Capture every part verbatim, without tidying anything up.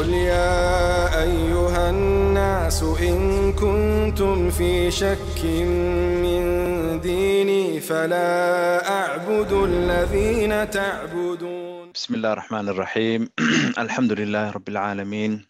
قل يا أيها الناس إن كنتم في شك من ديني فلا أعبد الذين تعبدون. بسم الله الرحمن الرحيم. الحمد لله رب العالمين،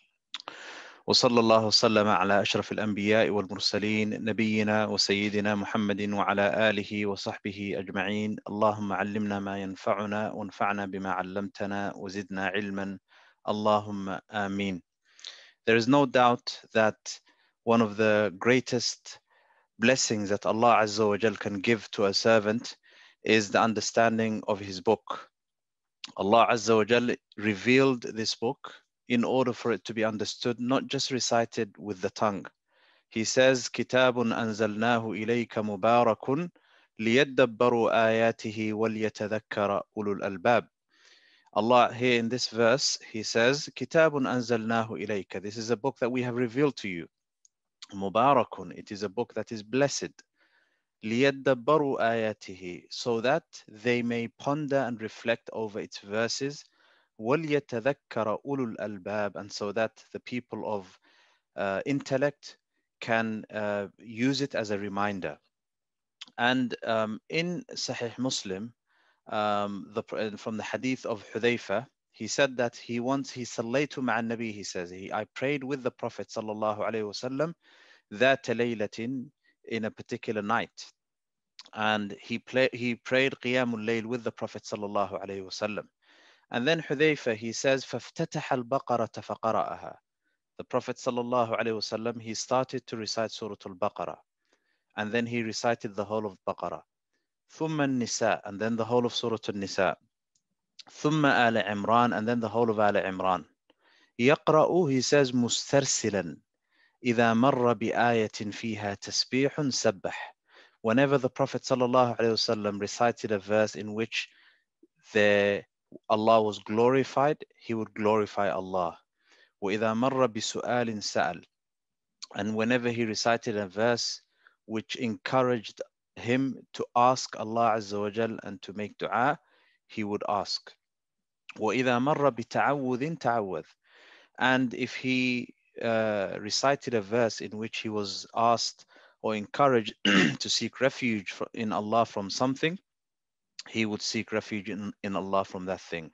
وصلى الله وسلم على أشرف الأنبياء والمرسلين نبينا وسيدنا محمد وعلى آله وصحبه أجمعين. اللهم علمنا ما ينفعنا وانفعنا بما علمتنا وزدنا علما. اللهم آمين. There is no doubt that one of the greatest blessings that Allah Azza wa Jal can give to a servant is the understanding of his book. Allah Azza wa Jal revealed this book in order for it to be understood, not just recited with the tongue. He says, كِتَابٌ أَنزَلْنَاهُ إِلَيْكَ مُبَارَكٌ لِيَدَّبَّرُوا آيَاتِهِ وَلْيَتَذَكَّرَ أُولُو الْأَلْبَابِ. Allah here in this verse, he says, كِتَابٌ أَنزَلْنَاهُ إِلَيْكَ. This is a book that we have revealed to you. Mubarakun, it is a book that is blessed. لِيَدَّبَّرُوا آيَاتِهِ, so that they may ponder and reflect over its verses. وَلْيَتَذَكَّرَ أُولُو الْأَلْبَابِ, and so that the people of uh, intellect can uh, use it as a reminder. And um, in Sahih Muslim, um, the, from the hadith of Hudayfa, he said that he once, he sallaytu ma'an nabi, he says, he, I prayed with the Prophet sallallahu alayhi wasallam that laylatin, in a particular night. And he, play, he prayed Qiyamul Layl with the Prophet sallallahu alayhi wasallam. And then Hudayfa, he says, فَافْتَتَحَ الْبَقَرَةَ فَقَرَأَهَا. The Prophet sallallahu alayhi wasallam, he started to recite Surah Al-Baqarah. And then he recited the whole of Baqarah. ثُمَّ النِّسَاء, and then the whole of Surah Al-Nisa. ثُمَّ آل عمران, and then the whole of Al Imran. يقرأ, he says, مسترسلا إذا مر بآية فيها تسبيح سبح. Whenever the Prophet sallallahu alayhi wasallam recited a verse in which the Allah was glorified, he would glorify Allah. وَإِذَا مَرَّ بِسُؤَالٍ سَأَلٍ. And whenever he recited a verse which encouraged him to ask Allah Azza wa Jal and to make dua, he would ask. وَإِذَا مَرَّ بِتَعَوُّذٍ تَعَوَّذٍ. And if he uh, recited a verse in which he was asked or encouraged to seek refuge in Allah from something, he would seek refuge in, in Allah from that thing.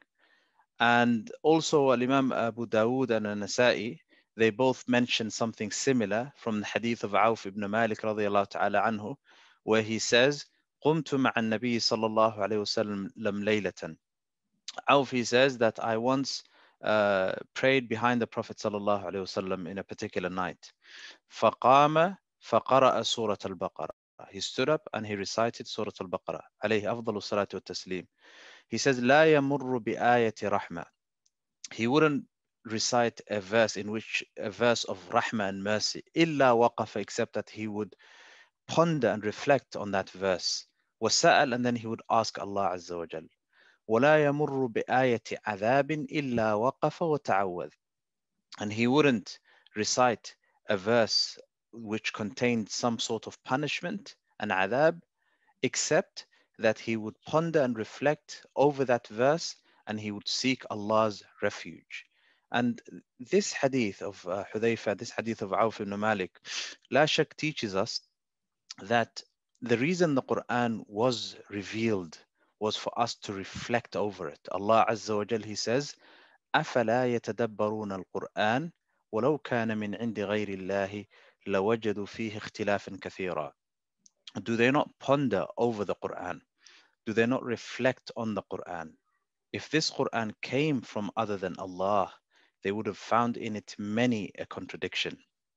And also Al-Imam Abu Dawood and An-Nasa'i, they both mention something similar from the hadith of Auf ibn Malik radiyallahu ta'ala anhu, where he says, قُمْتُ مَعَ النَّبِيِّ صَلَّى اللَّهُ عَلَيْهِ وسلم لَمْ لَيْلَةً. Auf, he says that I once uh, prayed behind the Prophet sallallahu alayhi wasallam in a particular night. فَقَامَ فَقَرَأَ سُورَةَ الْبَقَرَةِ. He stood up and he recited Surah Al-Baqarah. عليه أفضل الصلاة والتسليم. He says, لا يمر بآية رحمة. He wouldn't recite a verse in which a verse of rahmah and mercy, إلا وقف, except that he would ponder and reflect on that verse. وسأل, and then he would ask Allah Azza wa Jal. ولا يمر بآية عذاب إلا وقف وتعوذ. And he wouldn't recite a verse which contained some sort of punishment and adab, except that he would ponder and reflect over that verse and he would seek Allah's refuge. And this hadith of uh, Hudayfa, this hadith of Auf ibn Malik, La Shak teaches us that the reason the Quran was revealed was for us to reflect over it. Allah Azza wa Jal, he says, أَفَلَا يَتَدَبَّرُونَ الْقُرْآنَ وَلَوْ كَانَ مِنْ عِنْدِ غَيْرِ اللَّهِ لَوَجَدُوا فِيهِ اخْتِلَافًا كَثِيرًا. Do they not ponder over the Quran? Do they not reflect on the Quran? If this Quran came from other than Allah, they would have found in it many a contradiction.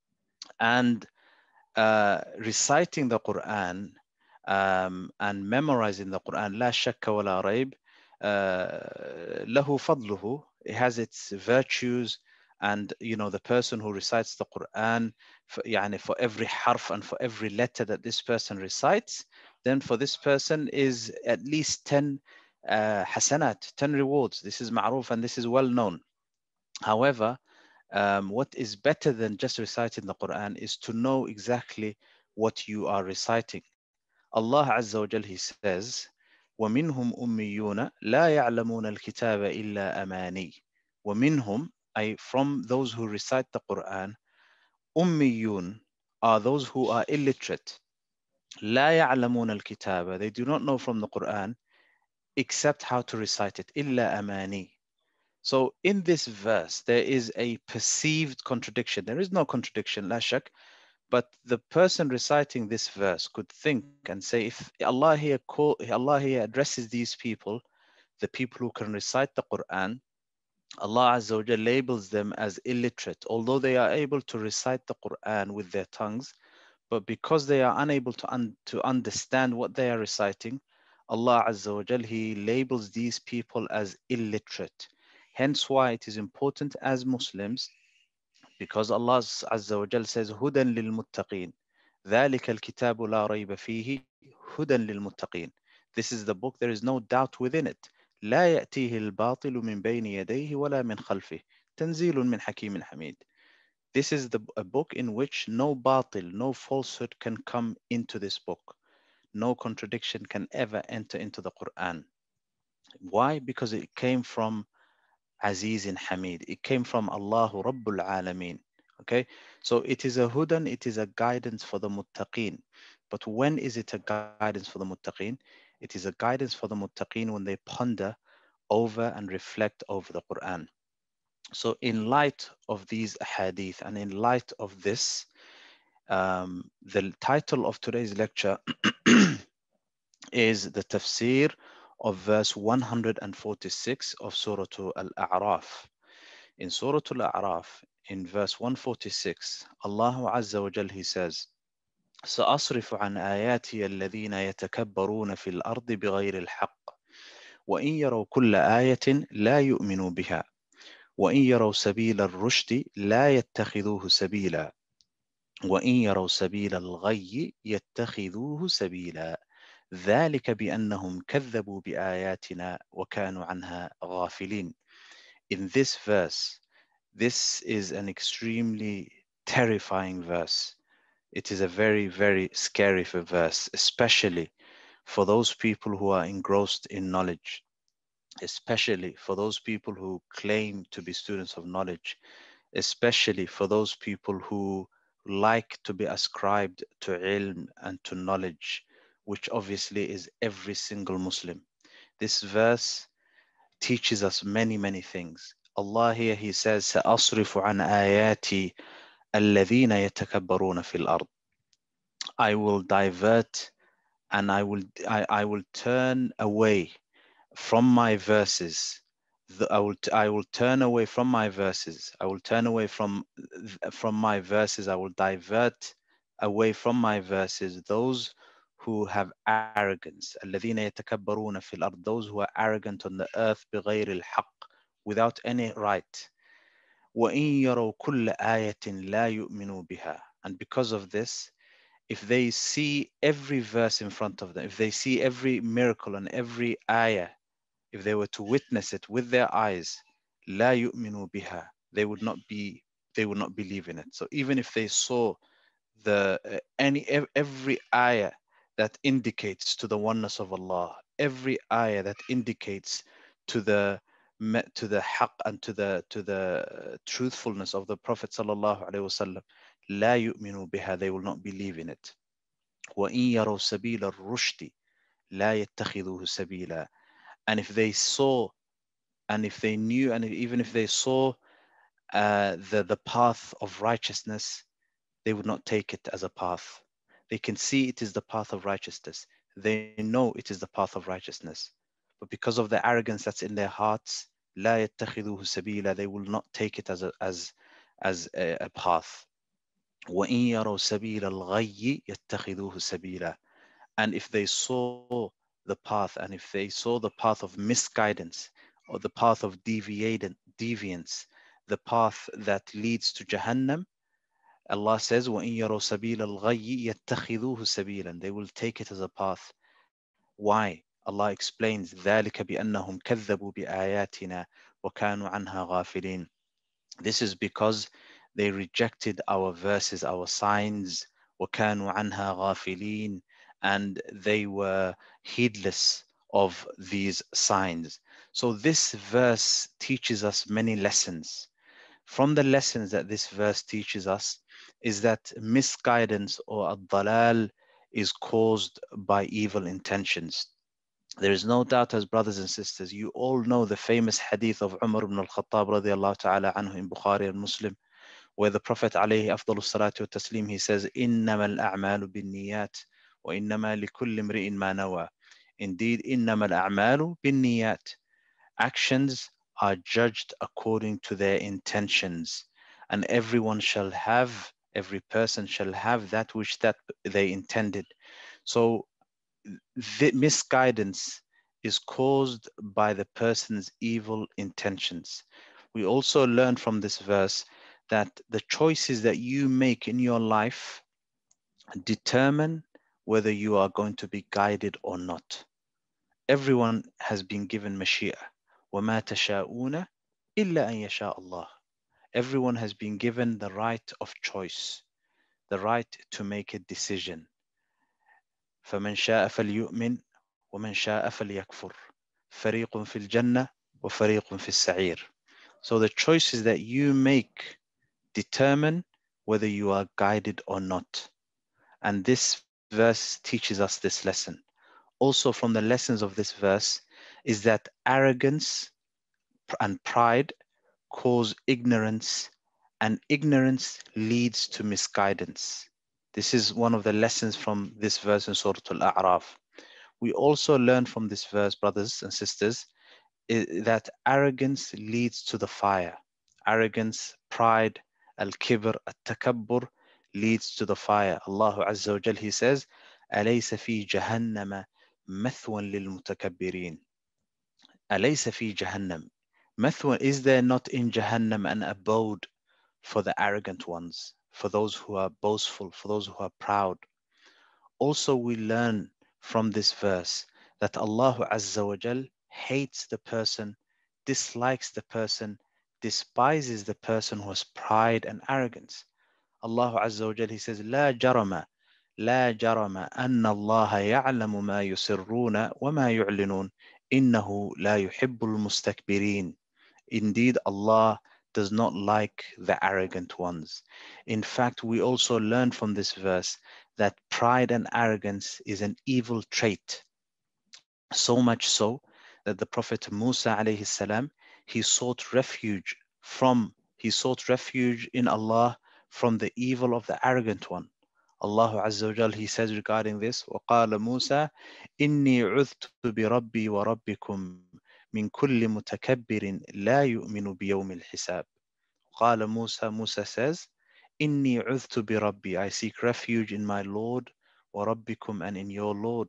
And uh, reciting the Quran um, and memorizing the Quran, لا شك ولا ريب, uh, له فضله, it has its virtues. And you know, the person who recites the Quran, for, يعني, for every harf and for every letter that this person recites, then for this person is at least ten uh, hasanat, ten rewards. This is ma'ruf and this is well known. However, um, what is better than just reciting the Quran is to know exactly what you are reciting. Allah Azza wa Jal, he says, وَمِنْهُمْ أُمِّيُّونَ لَا يَعْلَمُونَ الْكِتَابَ إِلَّا أَمَانِي. وَمِنْهُمْ, I, from those who recite the Quran, ummiyun are those who are illiterate. لا يعلمون الكتاب. They do not know from the Quran except how to recite it. إلا أماني. So in this verse, there is a perceived contradiction. There is no contradiction, la shak, but the person reciting this verse could think and say, if Allah here, call, Allah here addresses these people, the people who can recite the Quran, Allah Azza wa Jalla labels them as illiterate, although they are able to recite the Quran with their tongues, but because they are unable to, un to understand what they are reciting, Allah Azza wa Jalla, He labels these people as illiterate. Hence why it is important as Muslims, because Allah Azza wa Jalla says, هُدًى لِلْمُتَّقِينَ ذَلِكَ الْكِتَابُ لَا رَيْبَ فِيهِ هُدًى لِلْمُتَّقِينَ. This is the book, there is no doubt within it. لا يأتيه الباطل من بين يديه ولا من خلفه تنزيل من حكيم حميد. This is the, a book in which no batil, no falsehood can come into this book. No contradiction can ever enter into the Quran. Why? Because it came from Aziz and Hamid. It came from Allahu Rabbul Alameen. Okay, so it is a hudan, it is a guidance for the muttaqeen. But when is it a guidance for the muttaqeen? It is a guidance for the muttaqeen when they ponder over and reflect over the Quran. So in light of these hadith and in light of this, um, the title of today's lecture is the tafsir of verse one hundred forty-six of Surah Al-A'raf. In Surah Al-A'raf, in verse one forty-six, Allah Azza wa Jal, He says, سأصرف عن آياتي الذين يتكبرون في الأرض بغير الحق وإن يروا كل آية لا يؤمنوا بها وإن يروا سبيل الرشد لا يتخذوه سبيلا وإن يروا سبيل الغي يتخذوه سبيلا ذلك بأنهم كذبوا بآياتنا وكانوا عنها غافلين. In this verse, this is an extremely terrifying verse. It is a very, very scary verse, especially for those people who are engrossed in knowledge, especially for those people who claim to be students of knowledge, especially for those people who like to be ascribed to ilm and to knowledge, which obviously is every single Muslim. This verse teaches us many, many things. Allah here, He says, سأصرف عن آياتي الذين يتكبرون في الأرض. I will divert and I will, I, I will turn away from my verses. The, I will, I will turn away from my verses. I will turn away from, from my verses. I will divert away from my verses those who have arrogance. الذين يتكبرون في الأرض. Those who are arrogant on the earth بغير الحق, without any right. وإن يروا كل آية لا يؤمنوا بها. And because of this, if they see every verse in front of them, if they see every miracle and every ayah, if they were to witness it with their eyes, لا يؤمنوا بها, they would not be, they would not believe in it. So even if they saw the uh, any every ayah that indicates to the oneness of Allah, every ayah that indicates to the to the haqq and to the to the truthfulness of the Prophet sallallahu alaihi wasallam, لا يؤمنوا بها, they will not believe in it. وإن يروا سبيل الرشد لا يتخذوه سبيلا. And if they saw, and if they knew, and even if they saw uh, the the path of righteousness, they would not take it as a path. They can see it is the path of righteousness. They know it is the path of righteousness. But because of the arrogance that's in their hearts, لا يتخذوه سبيلا, they will not take it as a, as, as a, a path. وإن يروا سبيل الغي يتخذوه سبيلا. And if they saw the path, and if they saw the path of misguidance, or the path of deviated, deviance, the path that leads to Jahannam, Allah says, وَإِن يَرَوْا سَبِيلَ الْغَيِّ يَتَّخِذُوهُ سَبِيلًا. They will take it as a path. Why? Allah explains, ذَلِكَ بِأَنَّهُمْ كَذَّبُوا بِآيَاتِنَا وَكَانُوا عَنْهَا غَافِلِينَ. This is because they rejected our verses, our signs, وَكَانُوا عَنْهَا غَافِلِينَ, and they were heedless of these signs. So this verse teaches us many lessons. from the lessons that this verse teaches us is that misguidance or ad-dalal is caused by evil intentions. There is no doubt, as brothers and sisters, you all know the famous hadith of Umar ibn al-Khattab radiallahu ta'ala anhu in Bukhari and Muslim, where the Prophet alayhi afdalu salatu wa taslim, he says, إِنَّمَا الْأَعْمَالُ بِالنِّيَّاتِ وَإِنَّمَا لِكُلِّ امْرِئٍ مَا نَوَى. Indeed, إِنَّمَا الْأَعْمَالُ بِالنِّيَّاتِ. Actions are judged according to their intentions, and everyone shall have, every person shall have that which that they intended. So the misguidance is caused by the person's evil intentions. We also learn from this verse that the choices that you make in your life determine whether you are going to be guided or not. Everyone has been given mashi'ah. وَمَا تَشَاءُونَ إِلَّا أَن يَشَاءَ اللَّهُ. Everyone has been given the right of choice, the right to make a decision. فَمَنْ شَاءَ فَلْيُؤْمِنْ وَمَنْ شَاءَ فَلْيَكْفُرْ فَرِيقٌ فِي الْجَنَّةِ وَفَرِيقٌ فِي السَّعِيرِ. So the choices that you make determine whether you are guided or not. And this verse teaches us this lesson. Also from the lessons of this verse is that arrogance and pride cause ignorance, and ignorance leads to misguidance. This is one of the lessons from this verse in Surah Al-A'raf. We also learn from this verse, brothers and sisters, that arrogance leads to the fire. Arrogance, pride, al-kibr, al-takabbur leads to the fire. Allah Azza wa Jal, He says, أَلَيْسَ فِي جَهَنَّمَ مَثْوًى لِلْمُتَكَبِّرِينَ. أَلَيْسَ فِي جَهَنَّمَ مَثْوًى. Is there not in Jahannam an abode for the arrogant ones, for those who are boastful, for those who are proud? Also, we learn from this verse that Allah Azza wa Jal hates the person, dislikes the person, despises the person who has pride and arrogance. Allah Azza wa Jal, He says, لا جرم لا جرم أن الله يعلم ما يسرون وما يعلنون إنه لا يحب المستكبرين. Indeed, Allah does not like the arrogant ones. In fact, we also learn from this verse that pride and arrogance is an evil trait. So much so that the Prophet Musa alayhi salam, he sought refuge from, he sought refuge in Allah from the evil of the arrogant one. Allah Azza wa Jal, He says regarding this, وَقَالَ مُوسَى إِنِّي عُذْتُ بِرَبِّي وَرَبِّكُمْ مِنْ كُلِّ مُتَكَبِّرٍ لَا يُؤْمِنُ بِيَوْمِ الْحِسَابِ. قال Musa, Musa says, إِنِّي عُذْتُ بِرَبِّي, I seek refuge in my Lord, وَرَبِّكُمْ, and in your Lord.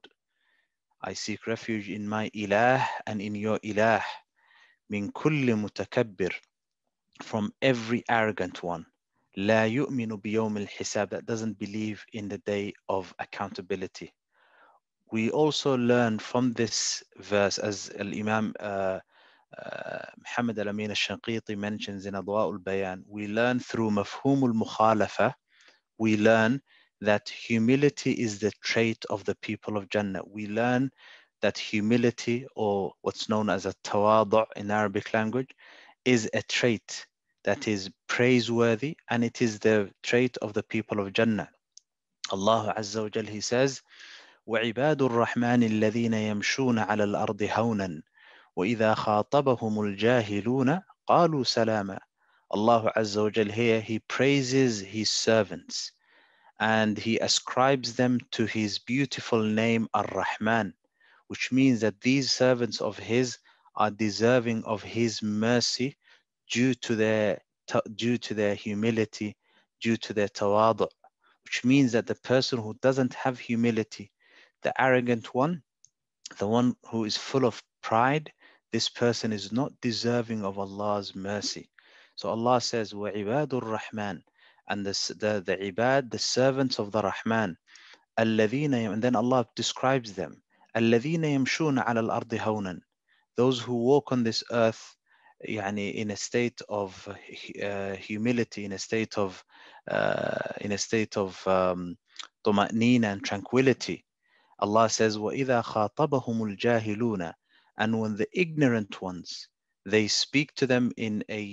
I seek refuge in my ilah and in your ilah. مِنْ كُلِّ مُتَكَبِّرٍ, from every arrogant one. لا يؤمن بيوم الحساب, that doesn't believe in the day of accountability. We also learn from this verse, as Al-Imam uh, uh, Muhammad Al-Amin Al-Shanqiti mentions in Adwa Al-Bayan, we learn through Mafhum Al-Mukhalafa, we learn that humility is the trait of the people of Jannah. We learn that humility, or what's known as a tawadu' in Arabic language, is a trait that is praiseworthy, and it is the trait of the people of Jannah. Allah Azza wa Jal, He says, وَعِبَادُ الرَّحْمَنِ الَّذِينَ يَمْشُونَ عَلَى الْأَرْضِ هَوْنًا وَإِذَا خَاطَبَهُمُ الْجَاهِلُونَ قَالُوا سَلَامًا. Allah Azza wa Jal here, He praises His servants and He ascribes them to His beautiful name Ar-Rahman, which means that these servants of His are deserving of His mercy due to their due to their humility, due to their tawadu', which means that the person who doesn't have humility, the arrogant one, the one who is full of pride, this person is not deserving of Allah's mercy. So Allah says, وَعِبَادُ الرَّحْمَنِ, and the, the, the ibad, the servants of the Rahman, الَّذِينَ, and then Allah describes them, الَّذِينَ يَمْشُونَ عَلَى الْأَرْضِ هَوْنًا, those who walk on this earth يعني, in a state of uh, humility, in a state of uh, in a state of um, طمأنينة and tranquility. Allah says, وَإِذَا خَاطَبَهُمُ الْجَاهِلُونَ, and when the ignorant ones, they speak to them in a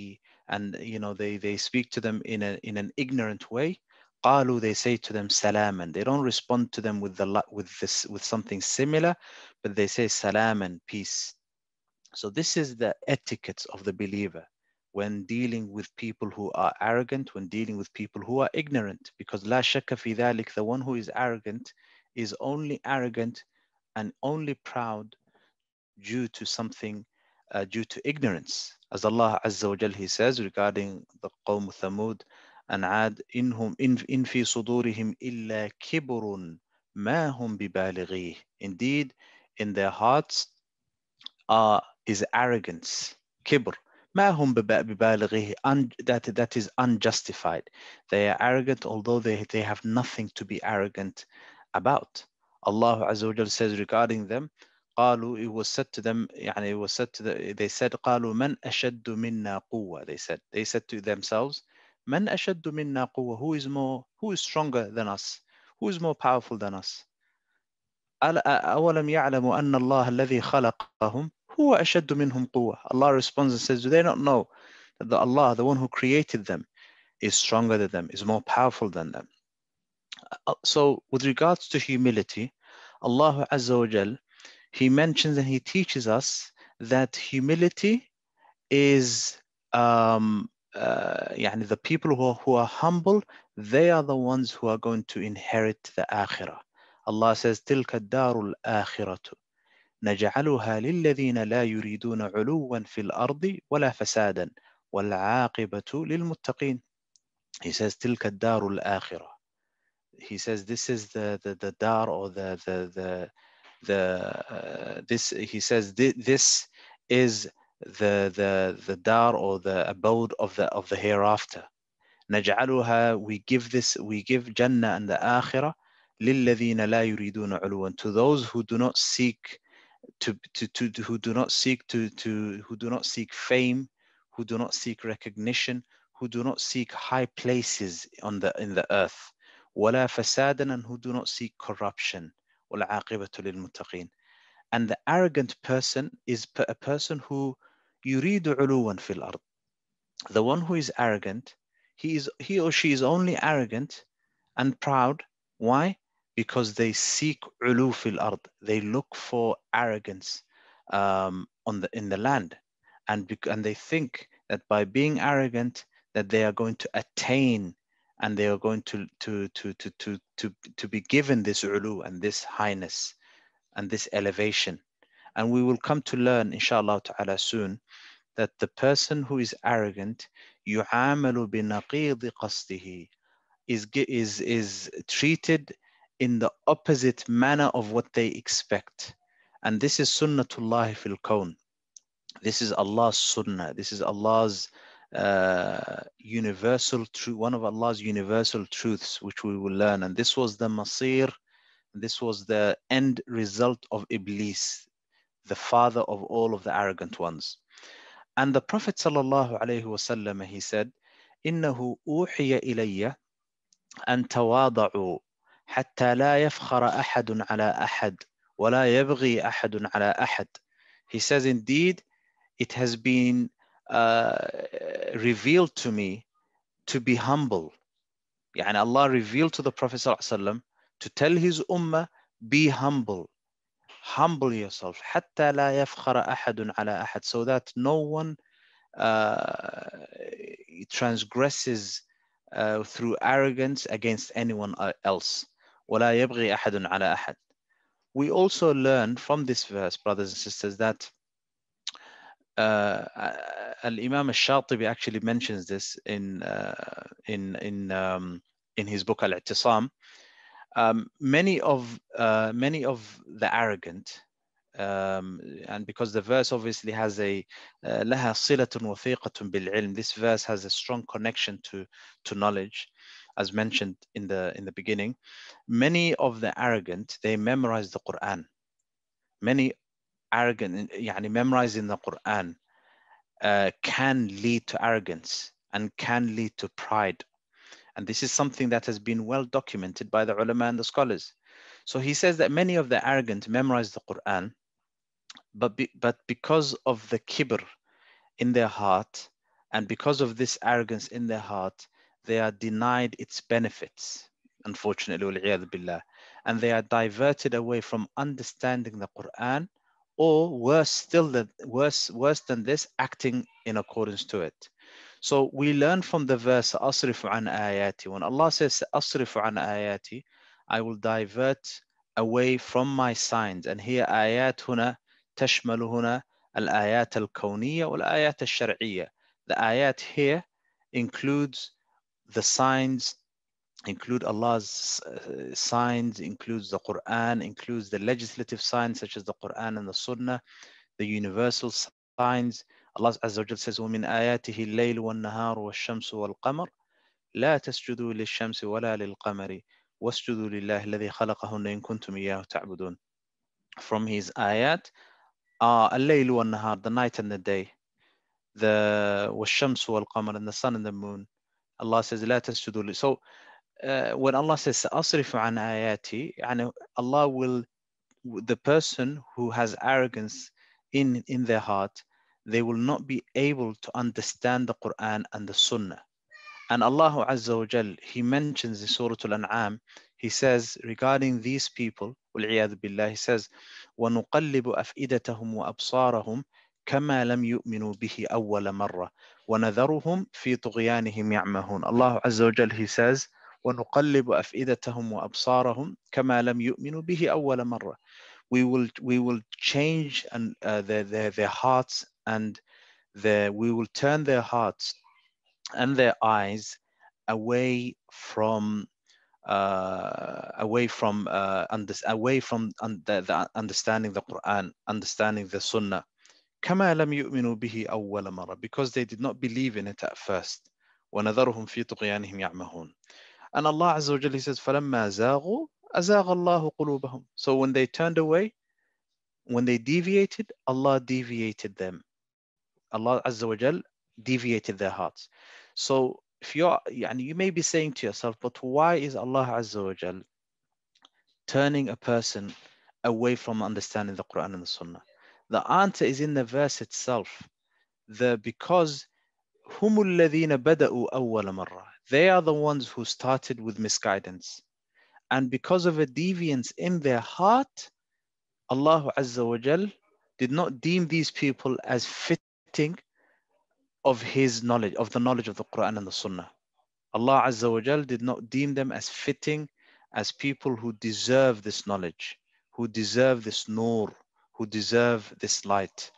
and you know they they speak to them in a in an ignorant way, قالوا, they say to them salaman. They don't respond to them with the with this with something similar, but they say salaman, peace. So this is the etiquette of the believer when dealing with people who are arrogant, when dealing with people who are ignorant, because لا شك في ذلك, the one who is arrogant is only arrogant and only proud due to something, uh, due to ignorance. As Allah Azza wa Jal, He says regarding the Qawm Thamud and Ad, إنهم إن, إن في صدورهم إلا كبر ما هم ببالغيه. Indeed, in their hearts are is arrogance, kibr. ما هم ببالغيه, un, that that is unjustified. They are arrogant although they they have nothing to be arrogant about. Allah Azza wa Jal says regarding them, قالوا, it was said to them, يعني it was said to the, they said قالوا من أشد منا قوة. They said they said to themselves, من أشد منا قوة, who is more, who is stronger than us, who is more powerful than us. أولم يعلموا أن الله الذي خلقهم هو أشد منهم قوة. Allah responds and says, do they not know that the Allah, the one who created them, is stronger than them, is more powerful than them? So with regards to humility, Allah Azza wa Jal, He mentions and He teaches us that humility is um, uh, يعني the people who are, who are humble, they are the ones who are going to inherit the akhirah. Allah says, تلك الدار الآخرة نجعلها للذين لا يريدون علوا في الأرض ولا فسادا والعاقبة للمتقين. He says, تلك الدار الآخرة. He says, this is the the, the dar, or the the the the uh, this. He says, this is the the the dar, or the abode of the of the hereafter. نجعلها, we give this, we give Jannah and the Akhirah للذين لا يريدون علوا, to those who do not seek to to to who do not seek to to who do not seek fame, who do not seek recognition, who do not seek high places on the in the earth. ولا فسادا, and who do not seek corruption. والعاقبة للمتقين. And the arrogant person is a person who يريد علوا في الأرض. The one who is arrogant, he is he or she is only arrogant and proud. Why? Because they seek ulu fil ard. They look for arrogance um, on the in the land, and and they think that by being arrogant that they are going to attain, and they are going to to to to to to, to be given this ulu and this highness and this elevation. And we will come to learn, inshallah ta'ala, soon, that the person who is arrogant, يُعَامَلُ بِنَقِيضِ قَصْدِهِ, is is is treated in the opposite manner of what they expect. And this is sunnatullah fil kawn. This is Allah's sunnah. This is Allah's uh, universal truth, one of Allah's universal truths, which we will learn. And this was the masir, this was the end result of Iblis, the father of all of the arrogant ones. And the Prophet sallallahu alaihi wasallam, he said, إنه أوحي إلي أن تواضعوا حتى لا يفخر أحد على أحد ولا يبغي أحد على أحد. He says, indeed, it has been uh, revealed to me to be humble. يعني Allah revealed to the Prophet ﷺ to tell his ummah, be humble. Humble yourself. حتى لا يفخر أحد على أحد, so that no one uh, transgresses uh, through arrogance against anyone else. ولا يبغي أحد على أحد. We also learn from this verse, brothers and sisters, that uh, Al-Imam Al-Shatibi actually mentions this in uh, in in um, in his book Al-I'tisam. Um, many of uh, many of the arrogant, um, and because the verse obviously has a uh, لها صلة وثيقة بالعلم, this verse has a strong connection to to knowledge, as mentioned in the in the beginning. Many of the arrogant, they memorize the Quran. Many arrogant, يعني memorizing the Quran uh, can lead to arrogance and can lead to pride. And this is something that has been well documented by the ulama and the scholars. So he says that many of the arrogant memorize the Quran, but be, but because of the kibr in their heart, And because of this arrogance in their heart, they are denied its benefits, unfortunately, wal-'iyadhu billah. And they are diverted away from understanding the Quran, or worse still, than, worse, worse than this, acting in accordance to it. So we learn from the verse, أَصْرِفُ عَنْ آيَاتِ. When Allah says, أَصْرِفُ عَنْ آيَاتِ, I will divert away from my signs. And here آيات هنا تشمل هنا الآيات الكونية والآيات الشرعية. The ayat here includes the signs, include Allah's uh, signs, includes the Quran, includes the legislative signs such as the Quran and the Sunnah, the universal signs. Allah Azza wa Jal says, وَمِنْ آيَاتِهِ اللَّيْلُ وَالنَّهَارُ وَالشَّمْسُ وَالْقَمَرُ لَا تَسْجُدُوا لِلشَّمْسِ وَلَا لِلْقَمَرِ وَاسْجُدُوا لِلَّهِ الَّذِي خَلَقَهُنَّ إِن كُنتُمْ إِيَّاهُ تَعْبُدُونَ. From his ayat are al-layl wal-nahar, the night and the day, the wash-shams wal-qamar, and the sun and the moon. Allah says, لا تسجدوا لي. So uh, when Allah says, أصرف عن آياتي, يعني Allah will, the person who has arrogance in, in their heart, they will not be able to understand the Quran and the Sunnah. And Allah Azza wa Jal, He mentions in Surah Al-An'am, He says regarding these people, وَالْعِيَاذُ بِاللَّهِ, He says, وَنُقَلِّبُ أَفْئِدَتَهُمْ وَأَبْصَارَهُمْ كَمَا لَمْ يُؤْمِنُوا بِهِ أَوَّلَ مَرَّةٍ وَنَذَرُهُمْ فِي طُغْيَانِهِمْ يَعْمَهُونَ. Allah Azza wa Jal, He says, وَنُقَلِّبُ أَفْئِدَتَهُمْ وَأَبْصَارَهُم كَمَا لَمْ يُؤْمِنُوا بِهِ أَوَّلَ مَرَّةٍ. We will we will change and uh, their, their their hearts, and their, we will turn their hearts and their eyes away from uh, away from uh, under, away from un, the, the understanding the Quran, understanding the Sunnah. كما لم يؤمنوا به أول مرة, because they did not believe in it at first. ونذرهم في طغيانهم يعمهون. And Allah Azza wa Jalla, He says, فلما زاغوا أزاغ الله قلوبهم. So when they turned away, when they deviated, Allah deviated them. Allah Azza wa Jal deviated their hearts. So if you're, yani you may be saying to yourself, but why is Allah Azza wa Jal turning a person away from understanding the Quran and the Sunnah? The answer is in the verse itself. The because هم الذين بدأوا أول مرة. They are the ones who started with misguidance. And because of a deviance in their heart, Allah Azza wa Jal did not deem these people as fitting of his knowledge, of the knowledge of the Quran and the Sunnah. Allah Azza wa Jal did not deem them as fitting, as people who deserve this knowledge, who deserve this nur, who deserve this light.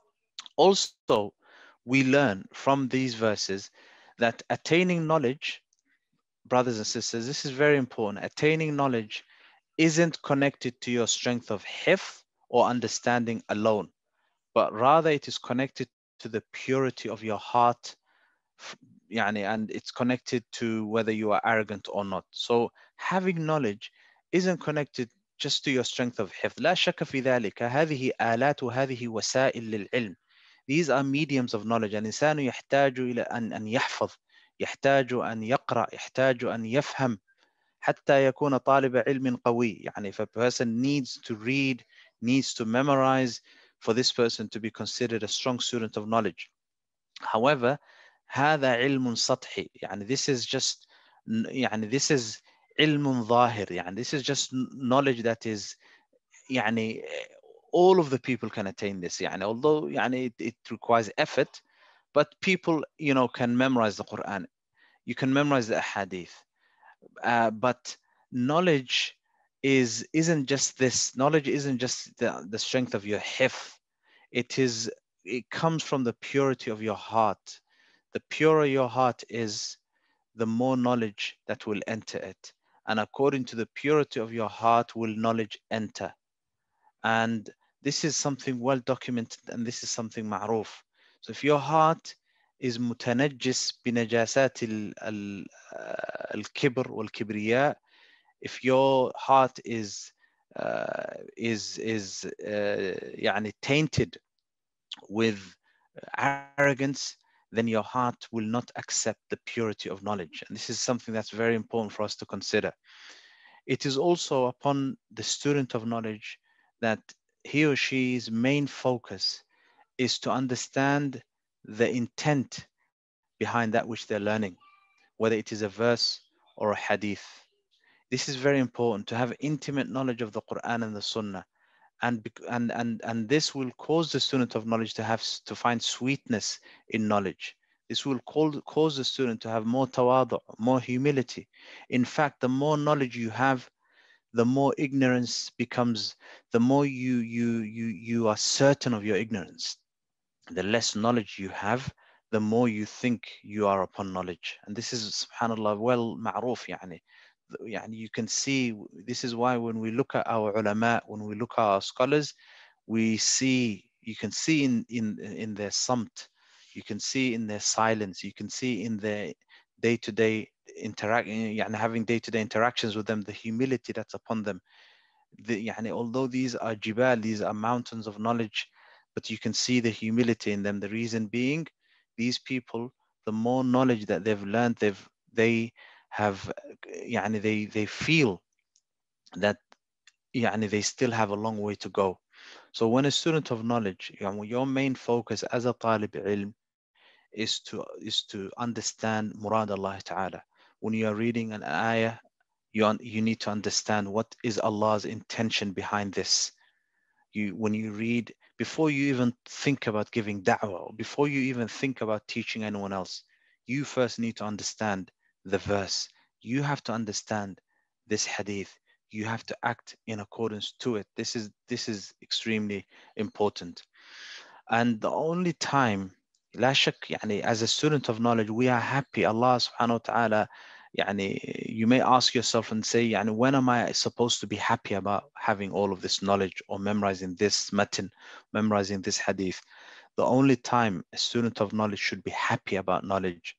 Also, we learn from these verses that attaining knowledge, brothers and sisters, this is very important. Attaining knowledge isn't connected to your strength of hifz or understanding alone, but rather it is connected to the purity of your heart, yani, and it's connected to whether you are arrogant or not. So having knowledge isn't connected just to your strength of hifz. لا شك في ذلك. هذه آلات وهذه وسائل للعلم. These are mediums of knowledge. الإنسان يحتاج إلى أن أن يحفظ، يحتاج أن يقرأ، يحتاج أن يفهم حتى يكون طالب علم قوي. يعني if a person needs to read, needs to memorize, for this person to be considered a strong student of knowledge. However, هذا علم سطحي. يعني this is just يعني this is علم ظاهر. يعني this is just knowledge that is يعني all of the people can attain this. يعني although يعني it, it requires effort, but people, you know, can memorize the Quran. You can memorize the ahadith. Uh, but knowledge is isn't just this. Knowledge isn't just the, the strength of your hifz. It is it comes from the purity of your heart. The purer your heart is, the more knowledge that will enter it. And according to the purity of your heart will knowledge enter. And this is something well documented, and this is something ma'ruf. So if your heart is mutanajjis binajasat al-kibr wal-kibriya, if your heart is uh, is is uh, يعني tainted with arrogance, then your heart will not accept the purity of knowledge. And this is something that's very important for us to consider. It is also upon the student of knowledge that he or she's main focus is to understand the intent behind that which they're learning, whether it is a verse or a hadith. This is very important, to have intimate knowledge of the Quran and the Sunnah. And, and, and, and this will cause the student of knowledge to have to find sweetness in knowledge. This will call, cause the student to have more tawadu, more humility. In fact, the more knowledge you have, the more ignorance becomes, the more you, you, you, you are certain of your ignorance. The less knowledge you have, the more you think you are upon knowledge. And this is, subhanAllah, well ma'ruf, yani. Yani you can see, this is why when we look at our ulama, when we look at our scholars, we see, you can see in, in, in their samt, you can see in their silence, you can see in their day-to-day interaction, yani having day-to-day interactions with them, the humility that's upon them. The, yani, although these are jibal, these are mountains of knowledge, but you can see the humility in them. The reason being, these people, the more knowledge that they've learned, they've they have, yani, they they feel that, yani, they still have a long way to go. So when a student of knowledge, yani, your main focus as a talib ilm is to is to understand murad Allah Ta'ala. When you are reading an ayah, you you need to understand what is Allah's intention behind this. You, when you read, before you even think about giving da'wah, before you even think about teaching anyone else, you first need to understand the verse. You have to understand this hadith. You have to act in accordance to it. This is this is extremely important. And the only time, لا شك, يعني, as a student of knowledge, we are happy. Allah subhanahu wa ta'ala, يعني, you may ask yourself and say, يعني, when am I supposed to be happy about having all of this knowledge or memorizing this matan, memorizing this hadith? The only time a student of knowledge should be happy about knowledge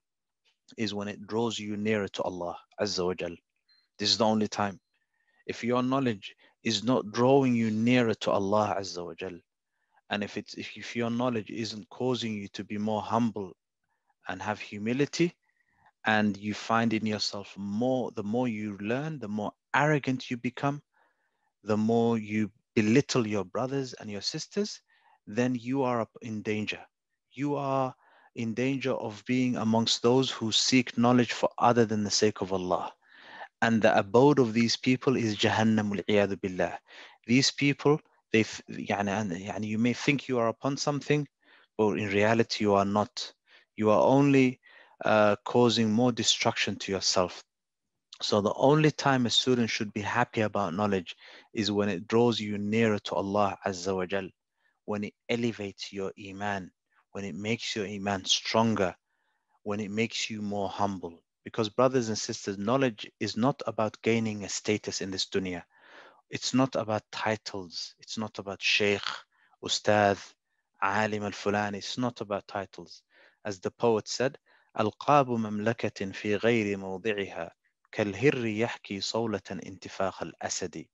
is when it draws you nearer to Allah Azza wa Jal. This is the only time. If your knowledge is not drawing you nearer to Allah Azza wa Jal, and if it's if, if your knowledge isn't causing you to be more humble and have humility, and you find in yourself more, the more you learn, the more arrogant you become, the more you belittle your brothers and your sisters, then you are in danger. You are in danger of being amongst those who seek knowledge for other than the sake of Allah. And the abode of these people is Jahannam wal-'iyadhu billah. These people, they, yani, yani you may think you are upon something, but in reality you are not. You are only uh, causing more destruction to yourself. So the only time a student should be happy about knowledge is when it draws you nearer to Allah Azza wa Jal, when it elevates your iman, when it makes your iman stronger, when it makes you more humble. Because brothers and sisters, knowledge is not about gaining a status in this dunya. It's not about titles. It's not about sheikh, ustad, alim al-fulani. It's not about titles. As the poet said, ألقاب مملكة في غير موضعها كالهر يحكي صولة انتفاخ الأسد.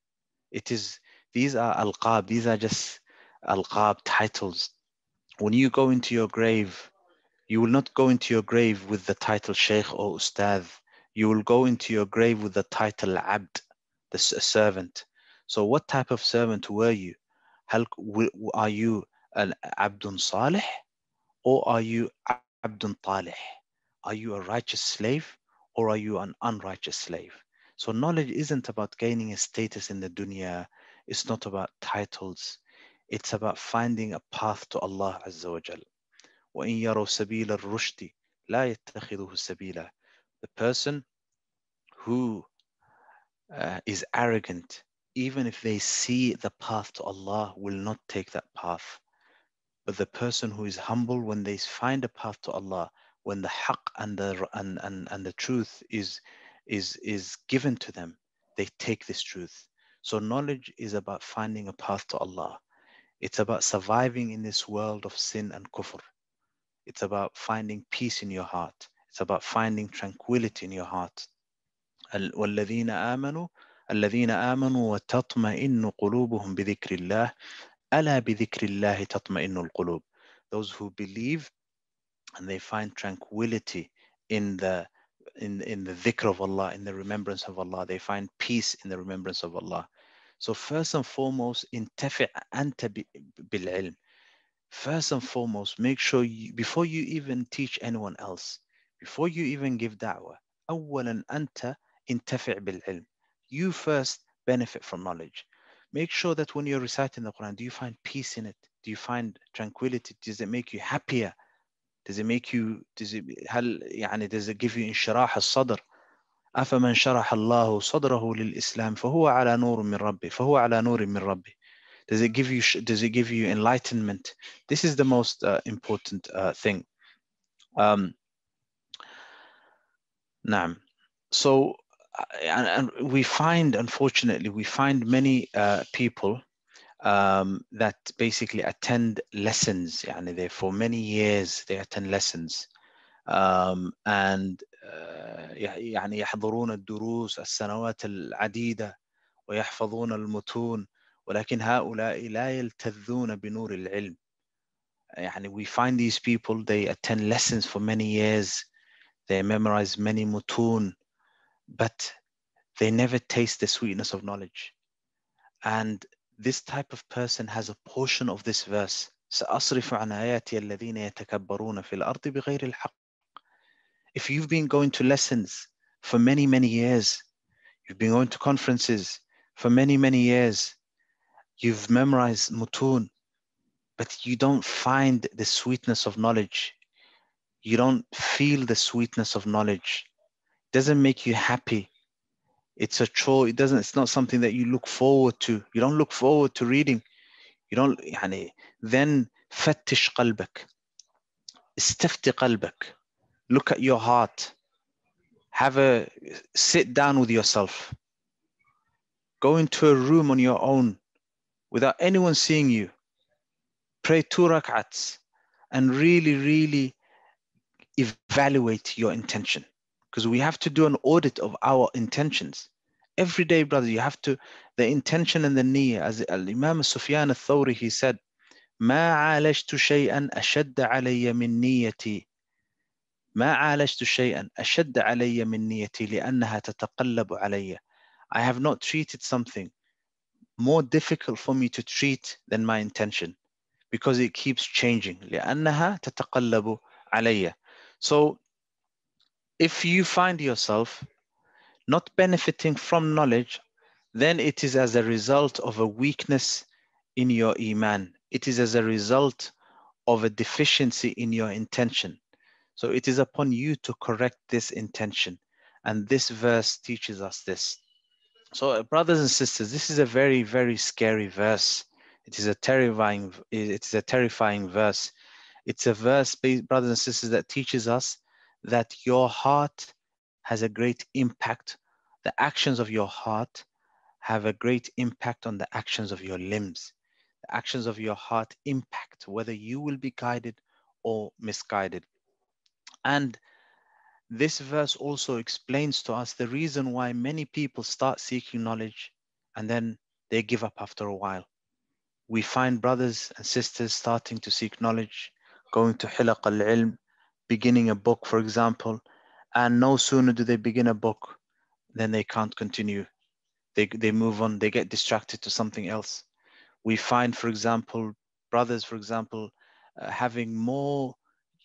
It is, these are alqab, these are just alqab, titles. When you go into your grave, you will not go into your grave with the title Sheikh or Ustad. You will go into your grave with the title Abd, the servant. So what type of servant were you? Are you an Abdun Salih, or are you Abdun Talih? Are you a righteous slave, or are you an unrighteous slave? So knowledge isn't about gaining a status in the dunya. It's not about titles. It's about finding a path to Allah Azza wa Jal. وَإِن يَرَوْا سَبِيلَ الرُّشْدِ لَا يَتَّخِذُهُ سَبِيلًا. The person who uh, is arrogant, even if they see the path to Allah, will not take that path. But the person who is humble, when they find a path to Allah, when the haqq and the and, and, and the truth is is is given to them, they take this truth. So knowledge is about finding a path to Allah. It's about surviving in this world of sin and kufr. It's about finding peace in your heart. It's about finding tranquility in your heart. وَالَّذِينَ آمَنُوا الَّذِينَ آمَنُوا وَتَطْمَئِنُّ قُلُوبُهُم بِذِكْرِ اللَّهِ أَلَا بِذِكْرِ اللَّهِ تَطْمَئِنُّ الْقُلُوبُ. Those who believe and they find tranquility in the in, in the dhikr of Allah, in the remembrance of Allah. They find peace in the remembrance of Allah. So first and foremost, انتفع أنت بالعلم. first and foremost, make sure you, before you even teach anyone else, before you even give da'wah, أولاً أنت انتفع بالعلم. You first benefit from knowledge. Make sure that when you're reciting the Quran, do you find peace in it? Do you find tranquility? Does it make you happier? Does it make you, does it, هل يعني, does it give you انشراح الصدر؟ أفمن شرح الله صدره للإسلام فهو على نور من ربه فهو على نور من ربه. Does it give you, does it give you enlightenment? This is the most uh, important uh, thing. Um, نعم. So, and, and we find, unfortunately, we find many uh, people um, that basically attend lessons. يعني they, for many years, they attend lessons. Um, and uh, يعني يحضرون الدروس السنوات العديدة ويحفظون المتون ولكن هؤلاء لا يلتذون بنور العلم. يعني we find these people, they attend lessons for many years, they memorize many mutun, but they never taste the sweetness of knowledge. And this type of person has a portion of this verse. سأصرف عن آياتي الذين يتكبرون في الأرض بغير الحق. If you've been going to lessons for many, many years, you've been going to conferences for many, many years, you've memorized mutun, but you don't find the sweetness of knowledge. You don't feel the sweetness of knowledge. It doesn't make you happy. It's a chore. It doesn't, it's not something that you look forward to. You don't look forward to reading. You don't, يعني, then فتش قلبك. استفتي قلبك. Look at your heart. Have a, sit down with yourself. Go into a room on your own without anyone seeing you. Pray two rak'ats and really, really evaluate your intention. Because we have to do an audit of our intentions. Every day, brother, you have to, the intention and the niyyah. As Imam Sufyan al-Thawri, he said, ما عالجت شيئا أشد علي من نيتي ما عالجت شيئا أشد علي من نيتي لأنها تتقلب علي. I have not treated something more difficult for me to treat than my intention, because it keeps changing. لأنها تتقلب علي. So if you find yourself not benefiting from knowledge, then it is as a result of a weakness in your iman. It is as a result of a deficiency in your intention. So it is upon you to correct this intention. And this verse teaches us this. So brothers and sisters, this is a very, very scary verse. It is a terrifying, it is a terrifying verse. It's a verse, brothers and sisters, that teaches us that your heart has a great impact. The actions of your heart have a great impact on the actions of your limbs. The actions of your heart impact whether you will be guided or misguided. And this verse also explains to us the reason why many people start seeking knowledge and then they give up after a while. We find brothers and sisters starting to seek knowledge, going to hilaq al-ilm, beginning a book, for example, and no sooner do they begin a book, then they can't continue. They, they move on, they get distracted to something else. We find, for example, brothers, for example, uh, having more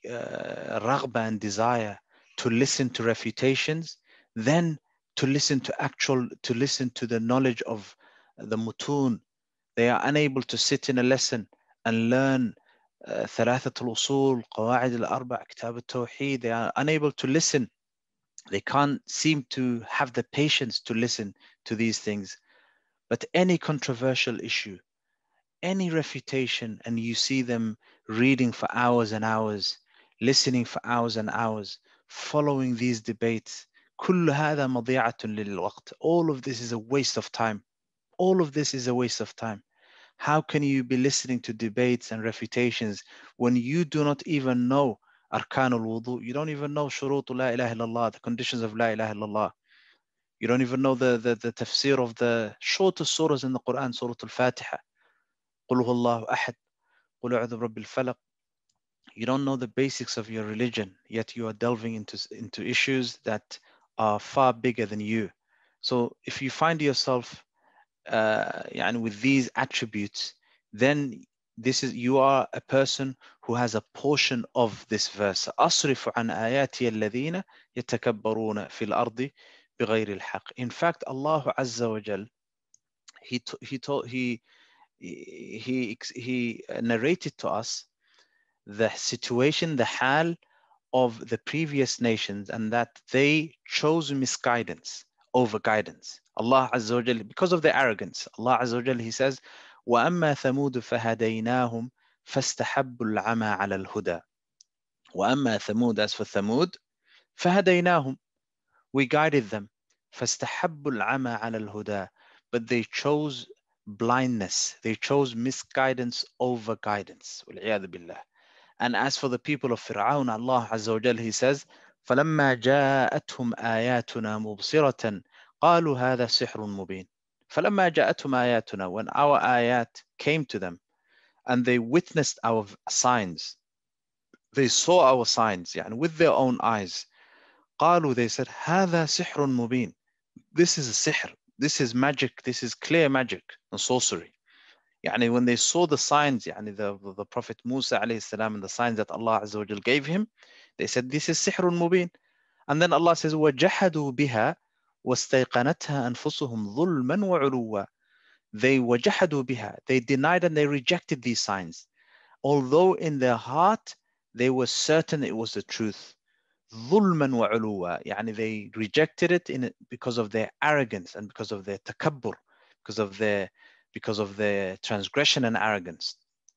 uh, raghba and desire to listen to refutations than to listen to actual, to listen to the knowledge of the mutun. They are unable to sit in a lesson and learn ثلاثة الأصول, قواعد الأربع, كتاب التوحيد. They are unable to listen. They can't seem to have the patience to listen to these things. But any controversial issue, any refutation, and you see them reading for hours and hours, listening for hours and hours, following these debates, كل هذا مضيعة للوقت. All of this is a waste of time. All of this is a waste of time. How can you be listening to debates and refutations when you do not even know arkan al-wudu? You don't even know shurutu la ilaha illallah, the conditions of la ilaha illallah. You don't even know the, the, the tafsir of the shortest surahs in the Quran, Surah Al-Fatiha. قُلْ هُوَ اللَّهُ أَحَدٌ قُلْ أَعُوذُ بِرَبِّ الْفَلَقِ. You don't know the basics of your religion, yet you are delving into, into issues that are far bigger than you. So if you find yourself uh, and with these attributes, then this is, you are a person who has a portion of this verse. أصرف عن آياتي الذين يتكبرون في الأرض بغير الحق. In fact, Allah Azza wa Jal, he he told he he he narrated to us the situation, the hal of the previous nations, and that they chose misguidance over guidance. Allah Azza wa Jal, because of their arrogance, Allah Azza wa Jal, he says, وَأَمَّا ثَمُودُ فَهَدَيْنَاهُمْ فَاسْتَحَبُّوا الْعَمَى عَلَى الْهُدَى. وَأَمَّا ثَمُودُ, as for Thamud, فَهَدَيْنَاهُم, we guided them, فَاسْتَحَبُّوا الْعَمَى عَلَى الْهُدَى, but they chose blindness, they chose misguidance over guidance. وَالْعِيَاذُ بِاللَّهِ. And as for the people of Fir'aun, Allah Azza wa Jal, he says, فَلَمَّا جَاءَتْهُمْ آيَاتُنَا مُبْصِرَةً قَالُوا هَذَا سِحْرٌ مُبِينٌ. فَلَمَّا جَاءَتْهُمْ آيَاتُنَا, when our ayat came to them, and they witnessed our signs, they saw our signs, يعني, with their own eyes, قَالُوا, they said, هَذَا سِحْرٌ مُبِينٌ. This is a sihr, this is magic, this is clear magic and sorcery. Yani when they saw the signs, yani the, the Prophet Musa alayhi salam, and the signs that Allah Azza wa Jal gave him, they said, this is sihrun mubin. And then Allah says, وَجَحَدُوا بِهَا وَاسْتَيْقَنَتْهَا أَنفُسُهُمْ ظُلْمًا وَعُلُوًّا. They وَجَحَدُوا بِهَا, they denied and they rejected these signs, although in their heart they were certain it was the truth. ظُلْمًا وَعُلُوًّا, yani they rejected it in it because of their arrogance and because of their takabbur, because of their because of their transgression and arrogance.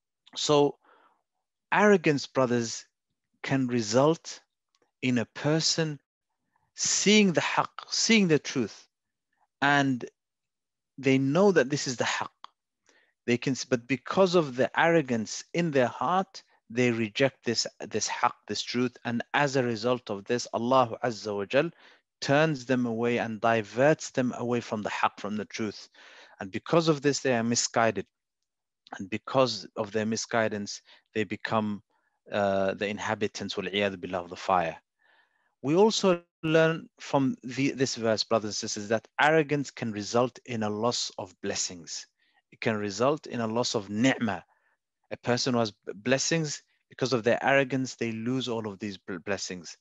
So arrogance, brothers, can result in a person seeing the haqq, seeing the truth, and they know that this is the haqq. They can, but because of the arrogance in their heart, they reject this this haqq, this truth, and as a result of this, Allah Azza wa Jal turns them away and diverts them away from the haqq, from the truth. And because of this, they are misguided. And because of their misguidance, they become uh, the inhabitants, wal-'iyadhu billah, of the fire. We also learn from the, this verse, brothers and sisters, that arrogance can result in a loss of blessings. It can result in a loss of ni'mah. A person who has blessings, because of their arrogance, they lose all of these blessings.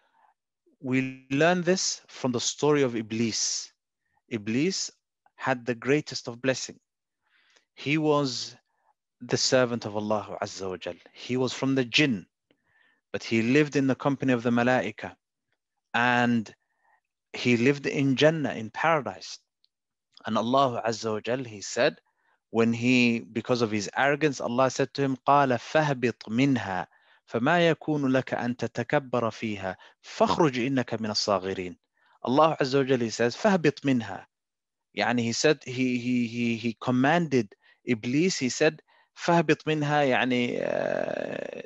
We learn this from the story of Iblis. Iblis had the greatest of blessing. He was the servant of Allah Azza wa Jal. He was from the jinn, but he lived in the company of the malaika, and he lived in Jannah, in paradise. And Allah Azza wa Jal, he said, when he, because of his arrogance, Allah said to him, قَالَ فَهْبِطْ مِنْهَا فَمَا يَكُونُ لَكَ أَن تَتَكَبَّرَ فِيهَا فَخْرُجْ إِنَّكَ مِنَ الصَّاغِرِينَ. Allah Azza wa Jal, he says, فَهْبِطْ مِنْهَا. Yani he said, he, he, he, he commanded Iblis, he said, فَهْبِطْ مِنْهَا, يعني, uh,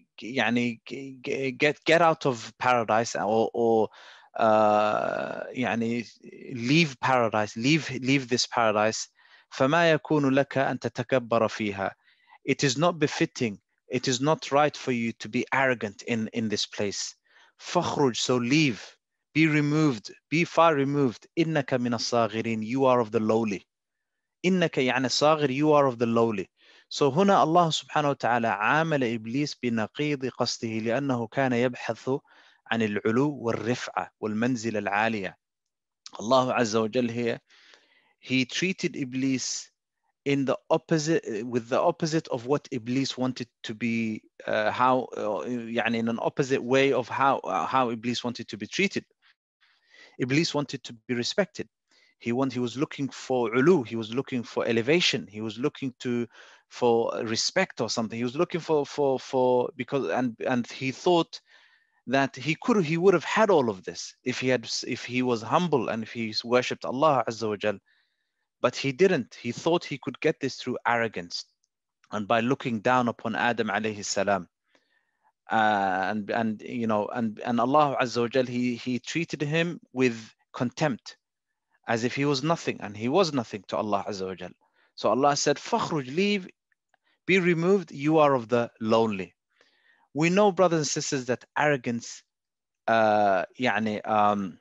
يعني get, get out of paradise, or, or uh, يعني leave paradise, leave, leave this paradise. فَمَا يَكُونُ لَكَ أَن تَتَكَبَّرَ فِيهَا. It is not befitting, it is not right for you to be arrogant in, in this place. فَخْرُجْ, so leave. Be removed, be far removed. إِنَّكَ مِنَ الصَّاغِرِينَ, you are of the lowly. إِنَّكَ يعني صاغر, you are of the lowly. So هنا الله سبحانه وتعالى عامل إبليس بنقيض قصده لأنه كان يبحث عن العلو والرفعة والمنزلة العالية. Allah Azza wa Jal here, he treated Iblis in the opposite, with the opposite of what Iblis wanted to be, uh, how, uh, يعني in an opposite way of how, uh, how Iblis wanted to be treated. Iblis wanted to be respected. He want, he was looking for ulu, he was looking for elevation, he was looking to for respect or something. He was looking for for for because and and he thought that he could he would have had all of this if he had if he was humble and if he worshipped Allah Azza wa Jal. But he didn't. He thought he could get this through arrogance and by looking down upon Adam alayhi salam. Uh, and and you know and and Allah Azza wa Jal, he he treated him with contempt, as if he was nothing, and he was nothing to Allah Azza wa Jal. So Allah said, "Fakhruj, leave, be removed. You are of the lonely." We know, brothers and sisters, that arrogance, uh, يعني, um,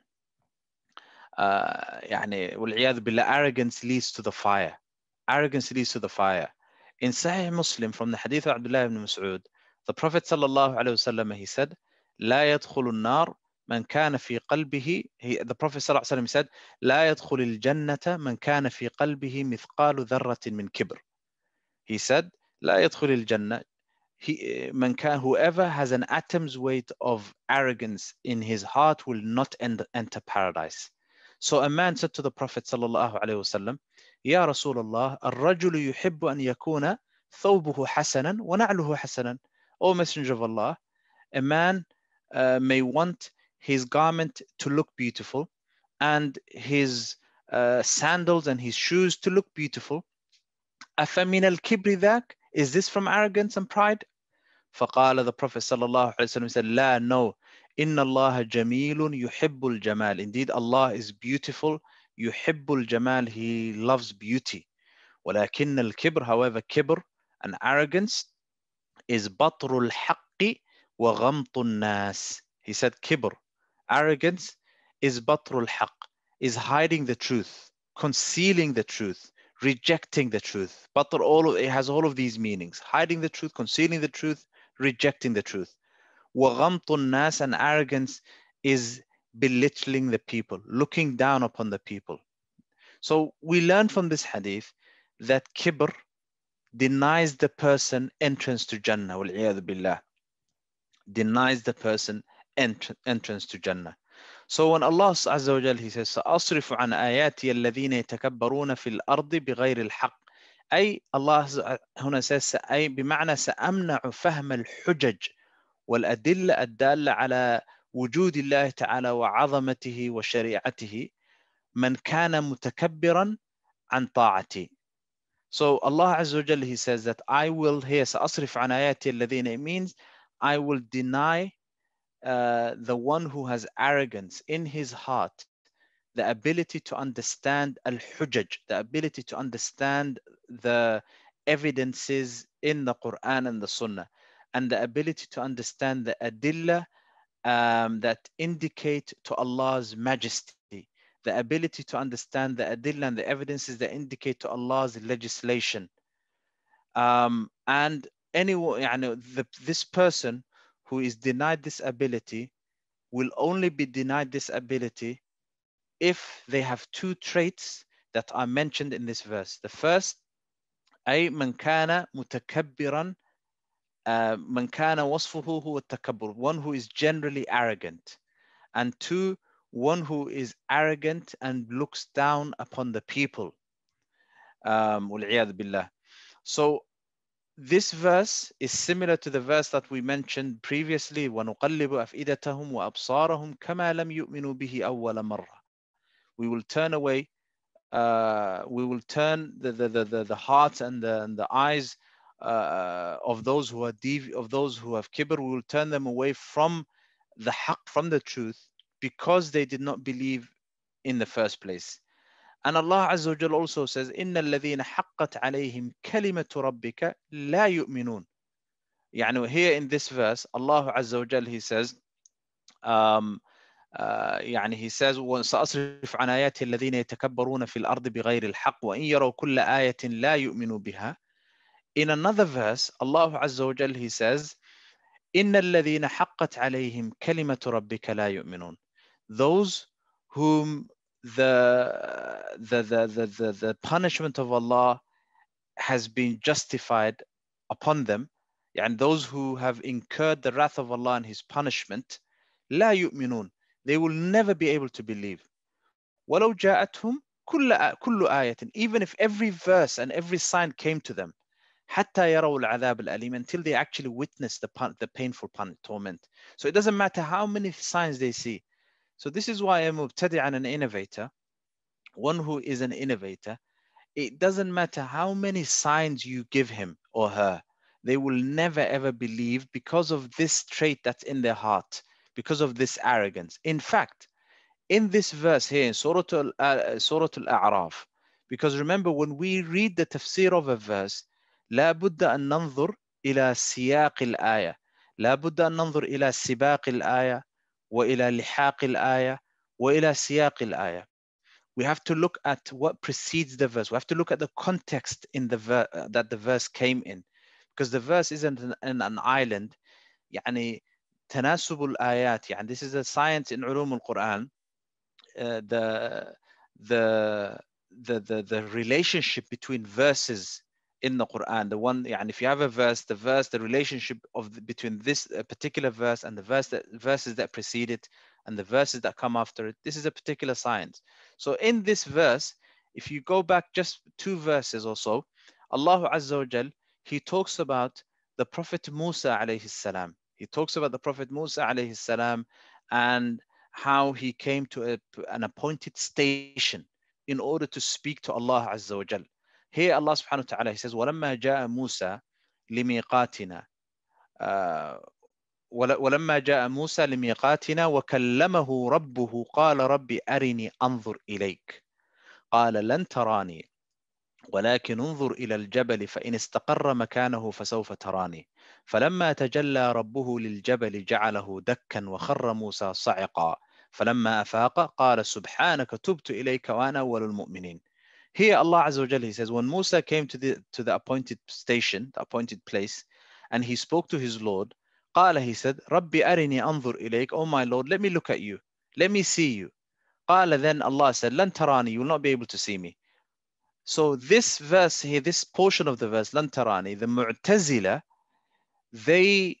uh, يعني, والعياذ بالله, arrogance leads to the fire. Arrogance leads to the fire. In Sahih Muslim, from the hadith of Abdullah ibn Mas'ud, the Prophet sallallahu alaihi wasallam, he said, لا يدخل النار من كان في قلبه, he, the Prophet sallallahu alaihi wasallam said, لا يدخل الجنة من كان في قلبه مثقال ذرة من كبر. He said, لا يدخل الجنة, he, من كان, whoever has an atom's weight of arrogance in his heart will not end, enter paradise. So a man said to the Prophet sallallahu alaihi wasallam, يا رسول الله الرجل يحب أن يكون ثوبه حسنا ونعله حسنا. O Messenger of Allah, a man uh, may want his garment to look beautiful and his uh, sandals and his shoes to look beautiful. أفمن الكبر ذاك? Is this from arrogance and pride? فقال, the Prophet sallallahu alaihi wasallam said, لا, no. إن الله جميل يحب الجمال. Indeed, Allah is beautiful. يحب الجمال. He loves beauty. ولكن الكبر, however, kibr and arrogance is بطر الحق وغمط الناس. He said kibr, arrogance, is بطر الحق, is hiding the truth, concealing the truth, rejecting the truth. Batr, all of, it has all of these meanings: hiding the truth, concealing the truth, rejecting the truth. وغمط الناس, and arrogance is belittling the people, looking down upon the people. So we learn from this hadith that kibr denies the person entrance to Jannah, wal-'iyadhu billah. Denies the person ent entrance to Jannah. So when Allah Azza wa Jal, he says, سأصرف عن آياتي الذين يتكبرون في الأرض بغير الحق. أي Allah هنا says أي بمعنى سأمنع فهم الحجج والأدلة الدالة على وجود الله تعالى وعظمته وشريعته من كان متكبرا عن طاعتي. So Allah Azza wa Jal, he says that I will, here سأصرف عن آياتي الذين, it means I will deny uh, the one who has arrogance in his heart the ability to understand al-hujaj, the ability to understand the evidences in the Quran and the Sunnah, and the ability to understand the adillah um, that indicate to Allah's majesty, the ability to understand the adillah and the evidences that indicate to Allah's legislation. Um, and anyone, you know, the, this person who is denied this ability will only be denied this ability if they have two traits that are mentioned in this verse. The first, أي من كان متكبرا, uh, من كان وصفه هو التكبر, one who is generally arrogant. And two, one who is arrogant and looks down upon the people. Um, والعياذ بالله. So this verse is similar to the verse that we mentioned previously, وَنُقَلِّبُ أَفْئِدَتَهُمْ وَأَبْصَارَهُمْ كَمَا لَمْ يُؤْمِنُوا بِهِ أَوَّلَ مَرَّةٍ. We will turn away, uh, we will turn the, the, the, the, the hearts and the, and the eyes uh, of those who are dev of those who have kibr, we will turn them away from the haqq, from the truth, because they did not believe in the first place. And Allah Azza wa Jal also says, إِنَّ الَّذِينَ حَقَّتْ عَلَيْهِمْ كَلِمَةُ رَبِّكَ لَا يُؤْمِنُونَ. يعني here in this verse, Allah Azza wa Jal, he says, um, uh, يعني he says, وَسَأَصْرِفْ عَنْ آيَاتِ الَّذِينَ يَتَكَبَّرُونَ فِي الْأَرْضِ بِغَيْرِ الْحَقِّ وَإِنْ يَرَوْا كُلَّ آيَةٍ لَا يُؤْمِنُوا بِهَا. In another verse, Allah Azza wa Jal, he says, إِنَّ الَّذِينَ حَقَّتْ عَلَيْهِمْ كَلِمَةُ رَبِّكَ لَا يُؤْمِنُونَ. Those whom the, the, the, the, the, the punishment of Allah has been justified upon them, and those who have incurred the wrath of Allah and his punishment, لا يؤمنون, they will never be able to believe. وَلَوْ جَاءَتْهُمْ كُلُّ كُلُّ آيَةٍ, even if every verse and every sign came to them, حَتَّى يَرَوْا الْعَذَابَ الْأَلِيمَ, until they actually witness the, the painful torment. So it doesn't matter how many signs they see. So this is why a mubtadi' and an innovator, one who is an innovator, it doesn't matter how many signs you give him or her, they will never ever believe because of this trait that's in their heart, because of this arrogance. In fact, in this verse here in Surah Al-A'raf, because remember, when we read the tafsir of a verse, لا بد أن ننظر إلى سياق الآية، لا بد أن ننظر إلى سباق الآية وإلى لحاق الآية وإلى سياق الآية. we have to look at what precedes the verse. We have to look at the context in the ver that the verse came in, because the verse isn't an, an, an island. يعني تناسب الآيات, يعني this is a science in علوم القرآن. Uh, the, the the the the relationship between verses in the Quran, the one, يعني if you have a verse, the verse, the relationship of the, between this particular verse and the verse that verses that precede it and the verses that come after it, this is a particular science. So in this verse, if you go back just two verses or so, Allah Azza wa Jal, he talks about the Prophet Musa alayhi salam. He talks about the Prophet Musa alayhi salam and how he came to a, an appointed station in order to speak to Allah Azza wa Jal. Here Allah subhanahu wa ta'ala, he says, وَلَمَّا جَاءَ مُوسَى لِمِيقَاتِنَا وَلَمَّا جَاءَ مُوسَى لِمِيقَاتِنَا وَكَلَّمَهُ رَبُّهُ قَالَ رَبِّ أَرِنِي أَنظُرْ إِلَيْكَ قَالَ لَنْ تَرَانِي ولكن انظر إلى الجبل فإن استقر مكانه فسوف تراني فلما تجلى ربه للجبل جعله دكا وخر موسى صعقا فلما أفاق قال سبحانك تبت إليك وأنا أول المؤمنين. Here Allah Azza wa Jalla, he says, when Musa came to the to the appointed station, the appointed place, and he spoke to his Lord, قال, he said, ربي أرني أنظر إليك, oh my Lord, let me look at you, let me see you. قال, then Allah said, لن تراني, you will not be able to see me. So this verse here, this portion of the verse, لن تراني, the Mu'tazila, they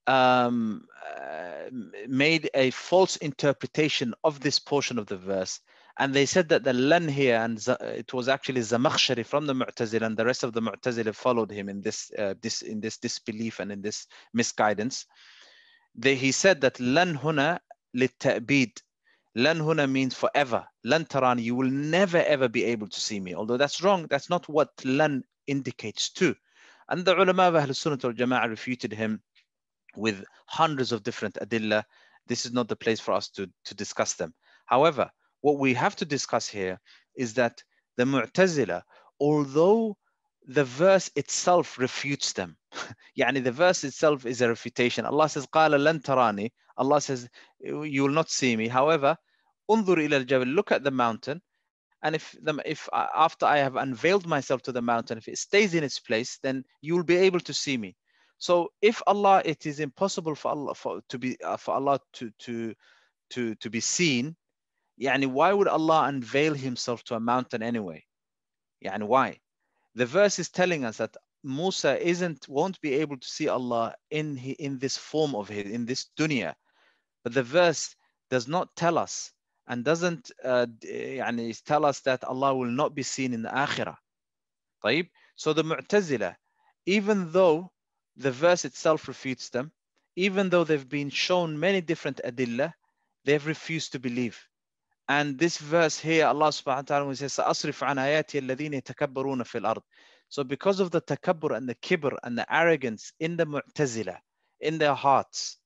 um, uh, made a false interpretation of this portion of the verse. And they said that the lan here, and it was actually Zamakhshari from the Mu'tazila, and the rest of the Mu'tazila followed him in this, uh, this, in this disbelief and in this misguidance. They, he said that lan huna litta'bid. Lan huna means forever. Lan tarani, you will never ever be able to see me. Although that's wrong, that's not what lan indicates to. And the ulama of Ahl Sunnah wal Jama'ah refuted him with hundreds of different adillah. This is not the place for us to, to discuss them. However, what we have to discuss here is that the Mu'tazila, although the verse itself refutes them, يعني the verse itself is a refutation. Allah says, قَالَ لَن تَرَانِي, Allah says, you will not see me. However, انظر إلى الجبل, look at the mountain, and if, the, if after I have unveiled myself to the mountain, if it stays in its place, then you will be able to see me. So if Allah, it is impossible for Allah for, to be uh, for Allah to to to to be seen, يعني why would Allah unveil himself to a mountain anyway? يعني why? The verse is telling us that Musa isn't won't be able to see Allah in in this form of his, in this dunya. But the verse does not tell us and doesn't uh, يعني tell us that Allah will not be seen in the akhirah. طيب? So the Mu'tazila, even though the verse itself refutes them, even though they've been shown many different adillah, they've refused to believe. And this verse here, Allah subhanahu wa ta'ala says, سَأَصْرِفْ عَنْ آيَاتِي الَّذِينَ يَتَكَبَّرُونَ فِي الْأَرْضِ. So because of the takabbur and the kibr and the arrogance in the Mu'tazila, in their hearts,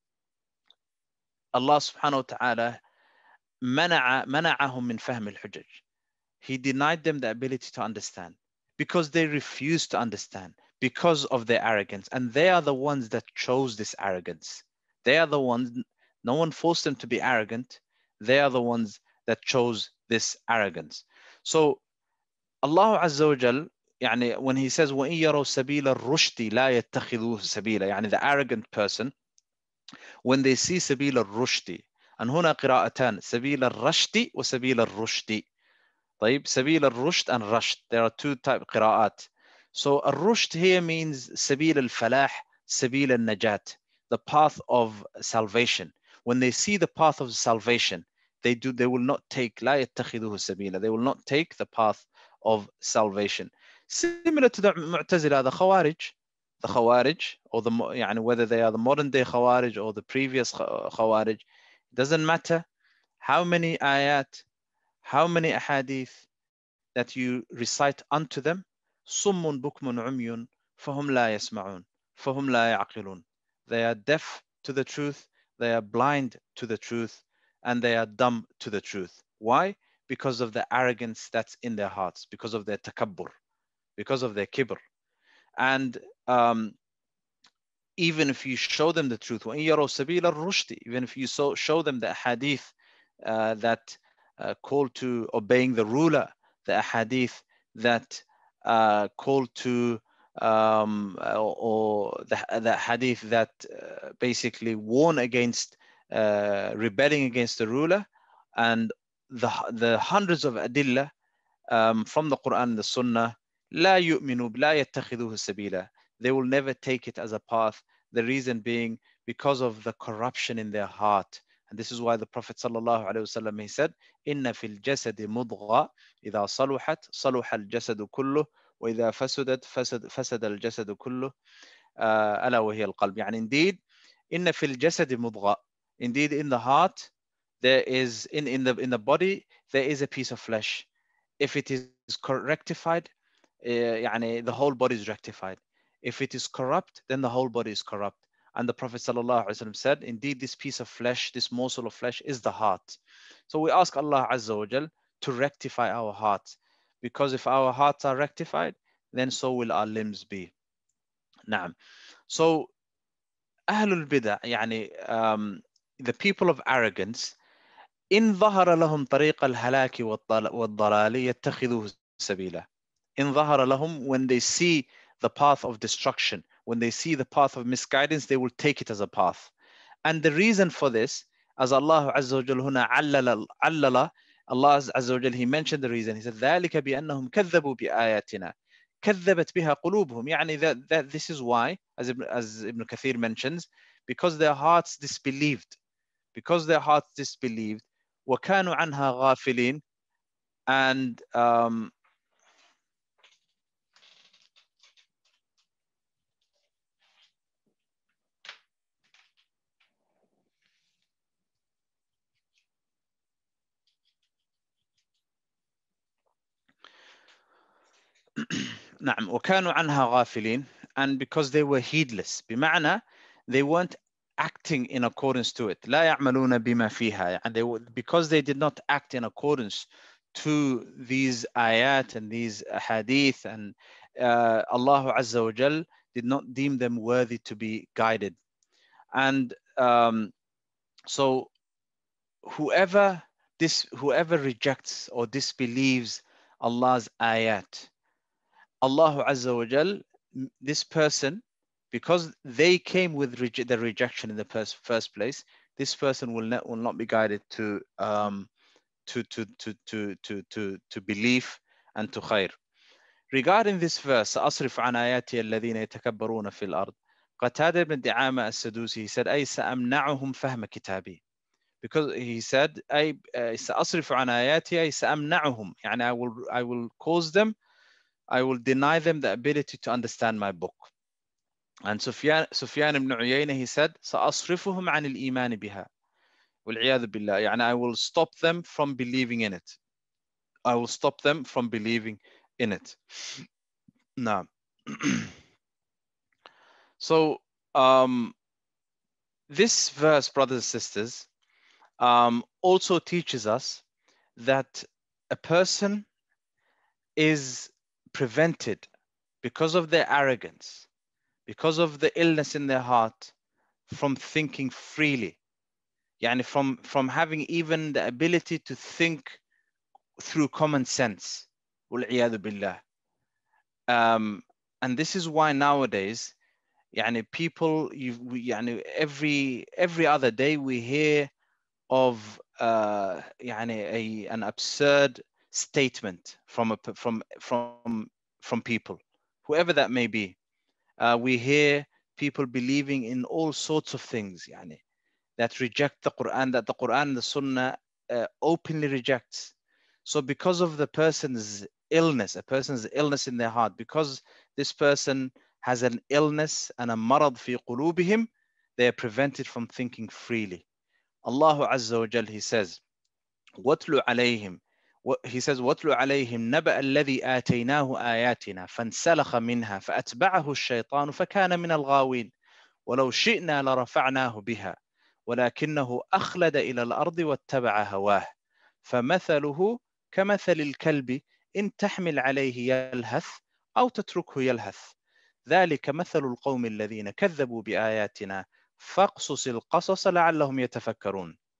Allah subhanahu wa ta'ala منع, منعهم من فهم الحجج. He denied them the ability to understand because they refused to understand because of their arrogance. And they are the ones that chose this arrogance. They are the ones, no one forced them to be arrogant. They are the ones that chose this arrogance. So Allah Azza wa Jal, يعني when he says وَإِن يَرَوْا سَبِيلَ الرُّشْدِ لَا يَتَّخِذُوهُ سَبِيلًا, يعني the arrogant person, when they see سبيل الرشد, and هنا قراءتان, سبيل الرشد وسبيل الرشد. طيب, سبيل الرشد and رشد, there are two type قراءات. So الرشد here means سبيل الفلاح, سبيل النجاة, the path of salvation. When they see the path of salvation, they do they will not take لا يتخذوه سبيلا, they will not take the path of salvation. Similar to the Mu'tazila, the Khawarij, the Khawarij, or the يعني whether they are the modern day Khawarij or the previous Khawarij, it doesn't matter how many ayat, how many ahadith that you recite unto them. صُمٌّ بُكْمٌ عُمْيٌ فَهُمْ لَا يَسْمَعُونَ فَهُمْ لَا يَعْقِلُونَ. They are deaf to the truth, they are blind to the truth, and they are dumb to the truth. Why? Because of the arrogance that's in their hearts, because of their takabbur, because of their kibr. And um, even if you show them the truth, وَإِن يَرَوْا سَبِيلَ الرُّشْدِ, even if you so, show them the hadith uh, that uh, call to obeying the ruler, the ahadith that uh, call to um, or, or the, the hadith that uh, basically warn against uh, rebelling against the ruler, and the, the hundreds of adillah um, from the Quran and the Sunnah, لا يؤمنوا لا يتخذوه سبيلا. They will never take it as a path. The reason being because of the corruption in their heart. And this is why the Prophet sallallahu alaihi wasallam, he said, إن في الجسد مضغة إذا صلحت صلح الجسد كله وإذا فسدت فسد فسد الجسد كله ألا وهي القلب. يعني indeed إن في الجسد مضغة. Indeed in the heart there is, in in the in the body there is a piece of flesh. If it is rectified, uh, يعني the whole body is rectified. If it is corrupt, then the whole body is corrupt. And the Prophet ﷺ said, indeed, this piece of flesh, this morsel of flesh is the heart. So we ask Allah Azza wa Jal to rectify our hearts, because if our hearts are rectified, then so will our limbs be. Naam. So Ahlul Bid'ah, يعني um, the people of arrogance, إن ظهر لهم طريق الهلاك والضلال يتخذوه سبيلا. إن ظهر لهم, when they see the path of destruction, when they see the path of misguidance, they will take it as a path. And the reason for this, as Allah Azza wa Jal هنا علل, علل, Allah Azza wa Jal, he mentioned the reason. He said, ذلك بأنهم كذبوا بآياتنا كذبت بها قلوبهم. يعني that, that this is why, as Ibn, as Ibn Kathir mentions, because their hearts disbelieved. Because their hearts disbelieved, وكانوا عنها غافلين, and um, نعم وكانوا عنها غافلين, and because they were heedless, بمعنى they weren't acting in accordance to it. لا يعملون بما فيها, and they were, because they did not act in accordance to these ayat and these hadith, and uh, Allah Azza wa Jal did not deem them worthy to be guided. And um, so whoever this whoever rejects or disbelieves Allah's ayat, Allah Azza wa Jal, this person, because they came with reje the rejection in the first, first place, this person will not will not be guided to um to to to to to to to belief and to khair. Regarding this verse, سأصرف عن آياتي الذين يتكبرون في الأرض, Qatada ibn Di'ama as-Sadusi, he said, أي سأمنعهم فهم كتابي. Because he said, أي سأصرف عن آياتي أي سأمنعهم, يعني I will I will cause them, I will deny them the ability to understand my book. And Sufyan, Sufyan ibn Uyayna, he said, سأصرفهم عن الإيمان بها والعياذ بالله, يعني I will stop them from believing in it. I will stop them from believing in it. Now, so um, this verse, brothers and sisters, um, also teaches us that a person is prevented because of their arrogance, because of the illness in their heart, from thinking freely, yani from, from having even the ability to think through common sense. وَالْعِيَاذُ بِاللَّهِ. Um, and this is why nowadays, yani people, you, yani every, every other day we hear of uh, يعني a, an absurd statement from, a, from, from, from people, whoever that may be. Uh, we hear people believing in all sorts of things يعني, that reject the Quran, that the Quran and the Sunnah uh, openly rejects. So because of the person's illness, a person's illness in their heart, because this person has an illness and a marad fi qulubihim, they are prevented from thinking freely. Allah Azza wa Jal, he says, وَاتْلُ عَلَيْهِمْ, he says, وَاتْلُ عَلَيْهِمْ نَبَأَ الَّذِي آتَيْنَاهُ آيَاتِنَا فَانْسَلَخَ مِنْهَا فَأَتْبَعَهُ الشَّيْطَانُ فَكَانَ مِنَ الْغَاوِينَ وَلَوْ شِئْنَا لَرَفَعْنَاهُ بِهَا ولكنه أخلد إلى الأرض واتبع هواه فمثله كمثل الكلب إن تحمل عليه يلهث أو تتركه يلهث ذلك مثل القوم الذين كذبوا بآياتنا فاقصص القصص لعلهم يتفكرون.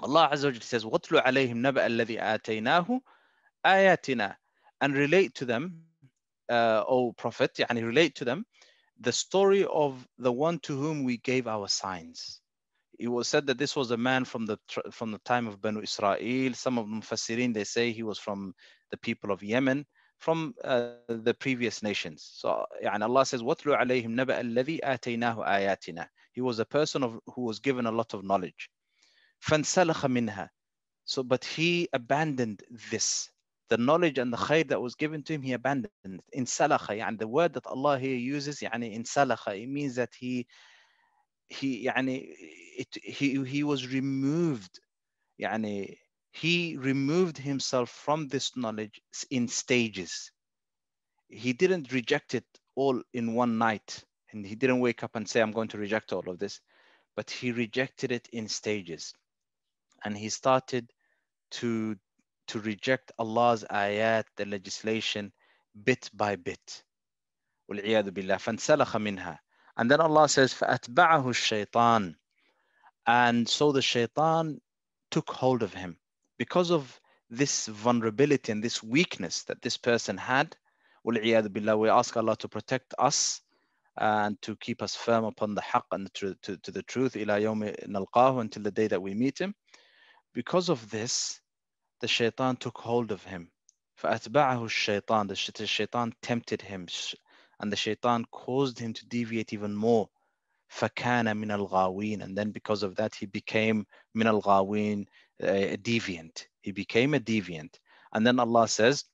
Allah Azza wa Jalla says, وَاتْلُ عَلَيْهِمْ نَبَأَ الَّذِي آتَيْنَاهُ آيَاتِنَا, and relate to them, uh, O Prophet, يعني relate to them the story of the one to whom we gave our signs. It was said that this was a man from the from the time of Banu Israel. Some of the Mufassirin, they say he was from the people of Yemen, from uh, the previous nations. So يعني Allah says, وَاتْلُ عَلَيْهِمْ نَبَأَ الَّذِي آتَيْنَاهُ آيَاتِنَا. He was a person of who was given a lot of knowledge. فَانْسَلَخَ مِنْهَا. So, but he abandoned this. The knowledge and the khair that was given to him, he abandoned it. In salakha, and the word that Allah here uses, يعني in salakha, it means that he he يعني it, he he was removed, يعني he removed himself from this knowledge in stages. He didn't reject it all in one night, and he didn't wake up and say, I'm going to reject all of this, but he rejected it in stages, and he started to to reject Allah's ayat, the legislation, bit by bit. وَالْعِيَاذُ بِاللَّهِ فَانْسَلَخَ مِنْهَا. And then Allah says, فَأَتْبَعَهُ الشَّيْطَانِ. And so the shaitan took hold of him. Because of this vulnerability and this weakness that this person had, وَالْعِيَاذُ بِاللَّهِ, we ask Allah to protect us and to keep us firm upon the haqq and the tr to, to the truth, إِلَى يَوْمِ نَلْقَاهُ, until the day that we meet him. Because of this, the shaitan took hold of him. فَأَتْبَعَهُ الشَّيْطَانِ. The shaitan tempted him, and the shaitan caused him to deviate even more. فَكَانَ مِنَ الْغَاوِينَ. And then because of that, he became مِنَ الْغَاوِينَ, a deviant. He became a deviant. And then Allah says,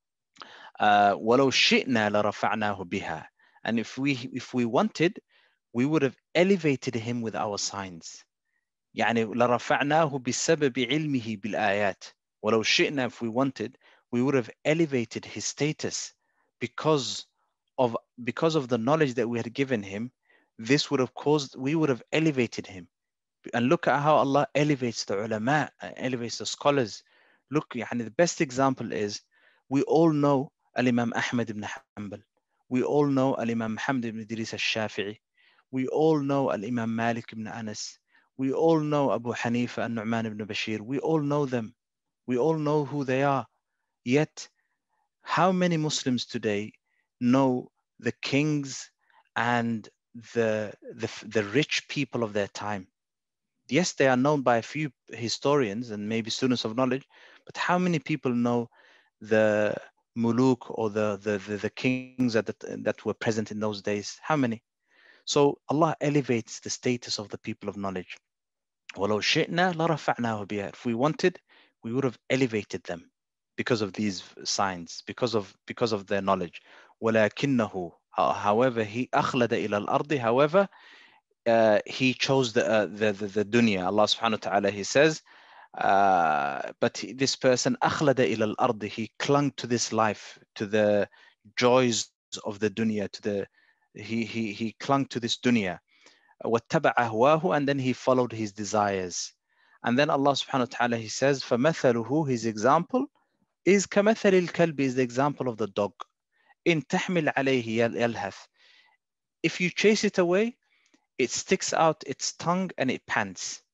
uh, وَلَوْ شِئْنَا لَرَفَعْنَاهُ بِهَا. And if we, if we wanted, we would have elevated him with our signs. يعني لَرَفَعْنَاهُ بِسَبَبِ عِلْمِهِ بِالْآيَاتِ. وَلَوْ شِئْنَا, if we wanted, we would have elevated his status because of because of the knowledge that we had given him. This would have caused, we would have elevated him. And look at how Allah elevates the ulama, elevates the scholars. Look, يعني the best example is, we all know Al-Imam Ahmad ibn Hanbal. We all know Al-Imam Muhammad ibn Idris al-Shafi'i. We all know Al-Imam Malik ibn Anas. We all know Abu Hanifa and Nu'man ibn Bashir. We all know them. We all know who they are. Yet, how many Muslims today know the kings and the, the, the rich people of their time? Yes, they are known by a few historians and maybe students of knowledge, but how many people know the muluk or the, the, the, the kings that, that were present in those days? How many? So Allah elevates the status of the people of knowledge. وَلَوْ شِئْنَا لَرَفَعْنَاهُ بِهَا. If we wanted, we would have elevated them because of these signs, because of because of their knowledge. وَلَكِنَّهُ, however, he أَخْلَدَ إِلَى الْأَرْضِ, however, uh, he chose the, uh, the, the, the dunya. Allah subhanahu wa ta'ala, he says, uh, but he, this person, أَخْلَدَ إِلَى الْأَرْضِ, he clung to this life, to the joys of the dunya, to the, he, he, he clung to this dunya. وَاتَّبَعَ هَوَاهُ, and then he followed his desires. And then Allah subhanahu wa ta'ala, he says, فَمَثَلُهُ, his example is كَمَثَلِ الْكَلْبِ, is the example of the dog. إِن تَحْمِلْ عَلَيْهِ يَلْهَث. If you chase it away, it sticks out its tongue and it pants.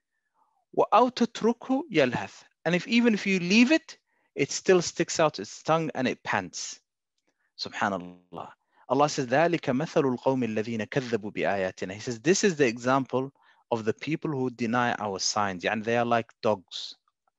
وَأَوْ تَتْرُكُهُ يَلْهَث. And if even if you leave it, it still sticks out its tongue and it pants. Subhanallah. Allah says, ذَلِكَ مَثَلُ الْقَوْمِ الَّذِينَ كَذَّبُوا بِآيَاتِنَا. He says, this is the example of the people who deny our signs. And they are like dogs.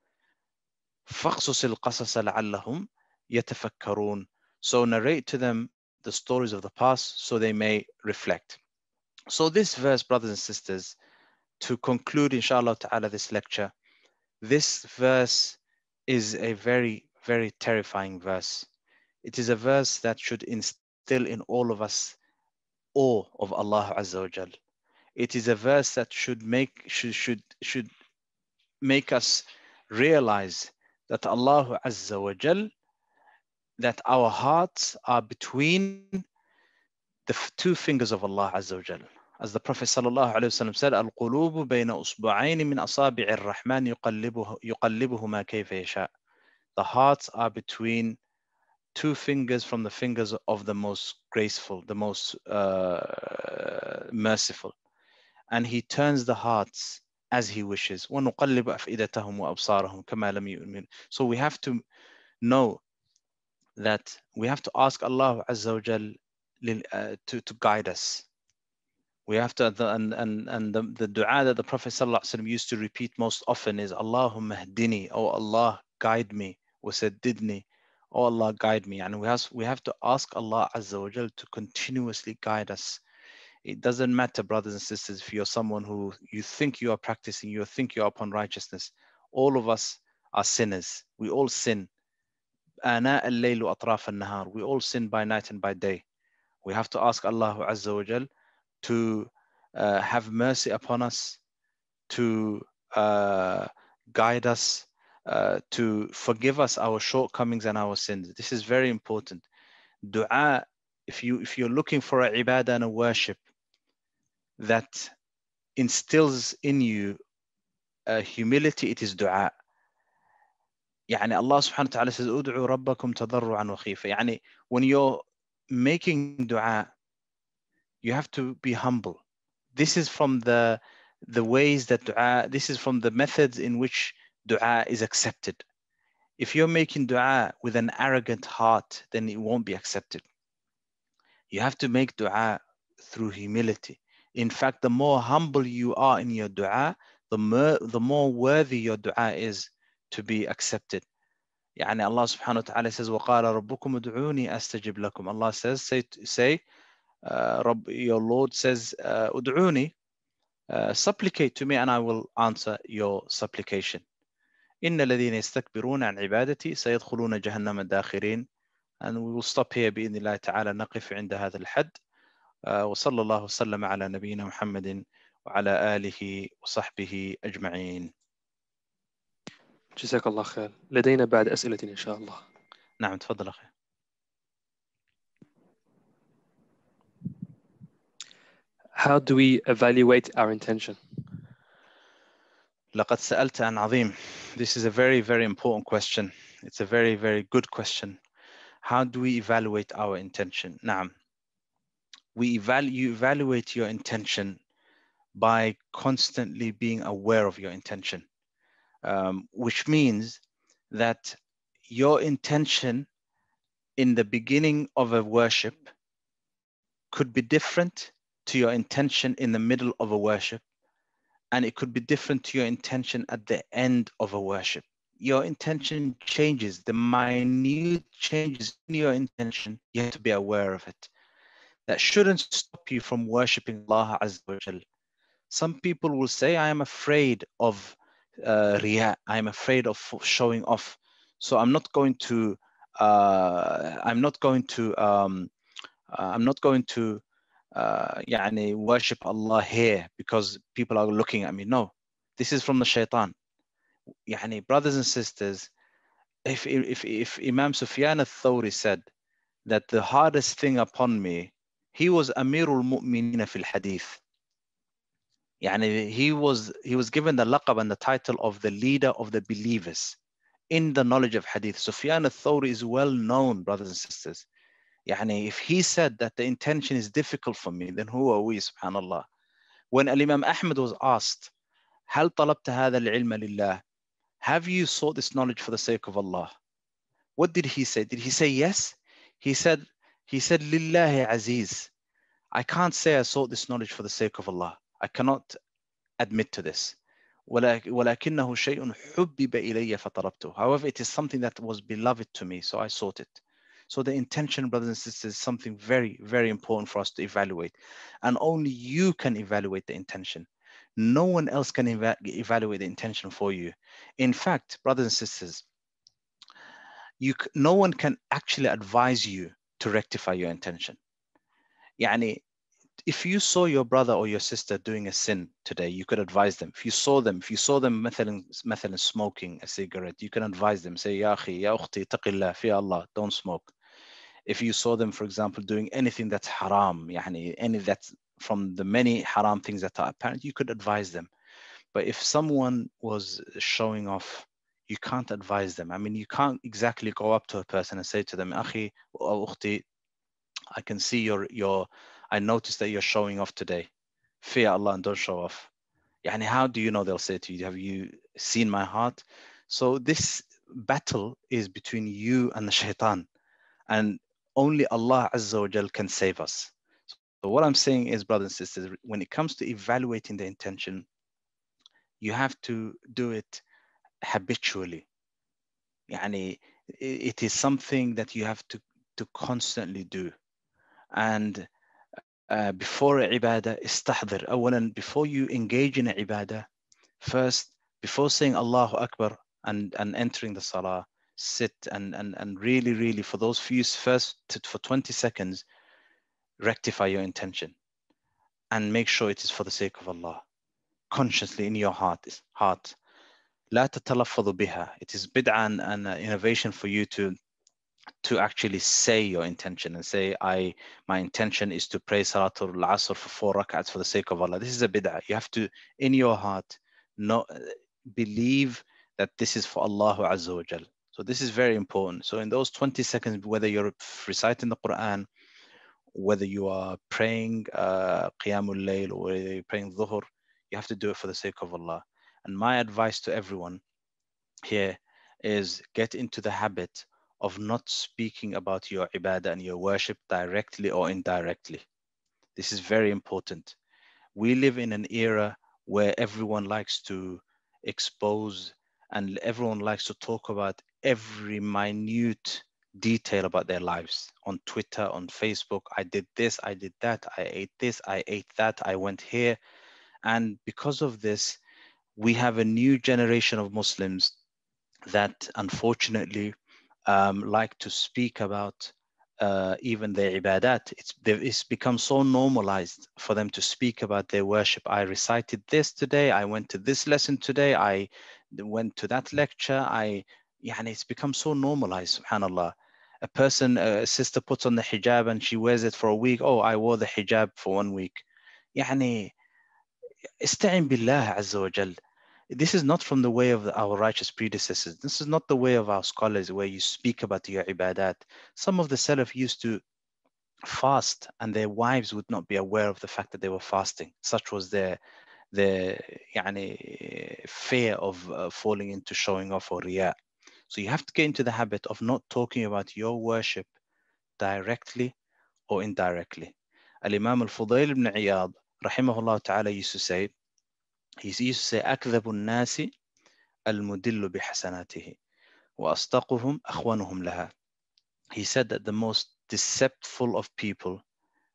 فَقْصُصِ الْقَصَصَ لَعَلَّهُمْ يَتَفَكَّرُونَ. So narrate to them the stories of the past so they may reflect. So this verse, brothers and sisters, to conclude, inshallah ta'ala, this lecture, this verse is a very, very terrifying verse. It is a verse that should instill in all of us awe of Allah Azza wa Jal. It is a verse that should make should should should make us realize that Allah Azza wa Jal, that our hearts are between the two fingers of Allah Azza wa Jal. As the Prophet sallallahu alaihi wasallam said, "Al-qulubu bayna usbu'ayn min asabi' ar-Rahman yuqallibuhu yuqallibuhuma kayfa yasha." The hearts are between two fingers from the fingers of the most graceful, the most uh, merciful, and He turns the hearts as he wishes. وَنُقَلِّبُ أَفْئِدَتَهُمْ وَأَبْصَارَهُمْ كَمَا لَمْ يُؤْمِنُوا. So we have to know that we have to ask Allah Azza wa Jal uh, to, to guide us. We have to, and, and, and the, the dua that the Prophet ﷺ used to repeat most often is, Allahumma hdini, oh Allah, guide me, wasaddidni, oh Allah, guide me. And we have, we have to ask Allah Azza wa Jal to continuously guide us. It doesn't matter, brothers and sisters, if you're someone who you think you are practicing, you think you are upon righteousness. All of us are sinners. We all sin. آناء الليل وأطراف النهار. We all sin by night and by day. We have to ask Allah Azza wa Jal to uh, have mercy upon us, to uh, guide us, uh, to forgive us our shortcomings and our sins. This is very important. Dua, if, you, if you're looking for a ibadah and a worship that instills in you uh, humility, it is dua. يعني Allah subhanahu wa ta'ala says, "Ud'u rabbakum tadarru'an wa khifa." يعني when you're making dua, you have to be humble. This is from the the ways that dua, this is from the methods in which dua is accepted. If you're making dua with an arrogant heart, then it won't be accepted. You have to make dua through humility. In fact, the more humble you are in your dua, the more, the more worthy your dua is to be accepted. يعني Allah subhanahu wa ta'ala says, وَقَالَ رَبُّكُمْ أُدْعُونِي أَسْتَجِبْ لَكُمْ. Allah says, say, say uh, Rabb, your Lord says, uh, أُدْعُونِي, uh, supplicate to me and I will answer your supplication. إِنَّ الَّذِينَ يَسْتَكْبِرُونَ عَنْ عِبَادَتي سَيَدْخُلُونَ جَهَنَّمَ دَاخِرِينَ. And we will stop here بإذن الله تعالى, نقف عند هذا الحد. وصلى الله وسلم على نبينا محمد وعلى آله وصحبه أجمعين. جزاك الله خير. لدينا بعد أسئلة إن شاء الله. نعم تفضل أخي. How do we evaluate our intention? لقد سألت عن عظيم. This is a very, very important question. It's a very, very good question. How do we evaluate our intention? نعم. We evaluate, you evaluate your intention by constantly being aware of your intention, um, which means that your intention in the beginning of a worship could be different to your intention in the middle of a worship, and it could be different to your intention at the end of a worship. Your intention changes, the minute changes in your intention, you have to be aware of it. That shouldn't stop you from worshiping Allah Azza wa Jal. Some people will say, I am afraid of uh, riya, I am afraid of showing off. So I'm not going to, uh, I'm not going to, um, uh, I'm not going to uh, يعني worship Allah here because people are looking at me. No, this is from the shaitan. يعني brothers and sisters, if, if, if Imam Sufyan al-Thawri said that the hardest thing upon me, he was Amirul Mu'mineen fil Hadith. يعني he was he was given the laqab and the title of the leader of the believers in the knowledge of Hadith. Sufyan al-Thawri is well known, brothers and sisters. يعني if he said that the intention is difficult for me, then who are we, subhanallah? When Al-Imam Ahmad was asked, هل طلبت هذا العلم لله? Have you sought this knowledge for the sake of Allah? What did he say? Did he say yes? He said, he said, Lillahi Aziz. I can't say I sought this knowledge for the sake of Allah. I cannot admit to this. ولكنه شيء حبب إلي فطلبته. However, it is something that was beloved to me, so I sought it. So the intention, brothers and sisters, is something very, very important for us to evaluate. And only you can evaluate the intention. No one else can eva evaluate the intention for you. In fact, brothers and sisters, you, no one can actually advise you to rectify your intention. يعني, if you saw your brother or your sister doing a sin today, you could advise them. If you saw them, if you saw them مثلا, مثلا smoking a cigarette, you can advise them. Say, يا أخي, يا أختي, اتق الله, في Allah, don't smoke. If you saw them, for example, doing anything that's haram, يعني, any that's from the many haram things that are apparent, you could advise them. But if someone was showing off, you can't advise them. I mean, you can't exactly go up to a person and say to them, أخي أو أختي, I can see your, your, I noticed that you're showing off today. Fear Allah and don't show off. Yani, how do you know? They'll say to you, have you seen my heart? So this battle is between you and the shaitan, and only Allah Azza wa Jal can save us. So what I'm saying is, brothers and sisters, when it comes to evaluating the intention, you have to do it habitually. Yani, it is something that you have to, to constantly do. And uh, before ibadah, istahdir. Awalan, before you engage in ibadah, first, before saying Allahu Akbar and, and entering the salah, sit and, and, and really, really, for those few first, for twenty seconds, rectify your intention and make sure it is for the sake of Allah, consciously in your heart. heart. لا تتلفظ بها. It is bid'ah and, and uh, innovation for you to to actually say your intention and say, I my intention is to pray Salatul Asr for four rak'ats for the sake of Allah. This is a bid'ah. You have to, in your heart, know, believe that this is for Allah Azza wa Jal. So this is very important. So in those twenty seconds, whether you're reciting the Quran, whether you are praying uh, Qiyamul Layl, or whether you're praying Dhuhr, you have to do it for the sake of Allah. And my advice to everyone here is get into the habit of not speaking about your ibadah and your worship directly or indirectly. This is very important. We live in an era where everyone likes to expose and everyone likes to talk about every minute detail about their lives on Twitter, on Facebook. I did this, I did that, I ate this, I ate that, I went here. And because of this, we have a new generation of Muslims that unfortunately um, like to speak about uh, even their ibadat. It's, it's become so normalized for them to speak about their worship. I recited this today, I went to this lesson today, I went to that lecture. I, yani, it's become so normalized, subhanAllah. A person, a sister puts on the hijab and she wears it for a week. Oh, I wore the hijab for one week. Yani, ista'in billah azza wa jal. This is not from the way of our righteous predecessors. This is not the way of our scholars where you speak about your ibadat. Some of the Salaf used to fast and their wives would not be aware of the fact that they were fasting. Such was their, their yani, fear of uh, falling into showing off or riyah. So you have to get into the habit of not talking about your worship directly or indirectly. Al-Imam al-Fudayl ibn Iyad, rahimahullah ta'ala, used to say, he used to say, أكذب الناس المدل بحسناته وأصدقهم أخوانهم لها. He said that the most deceptive of people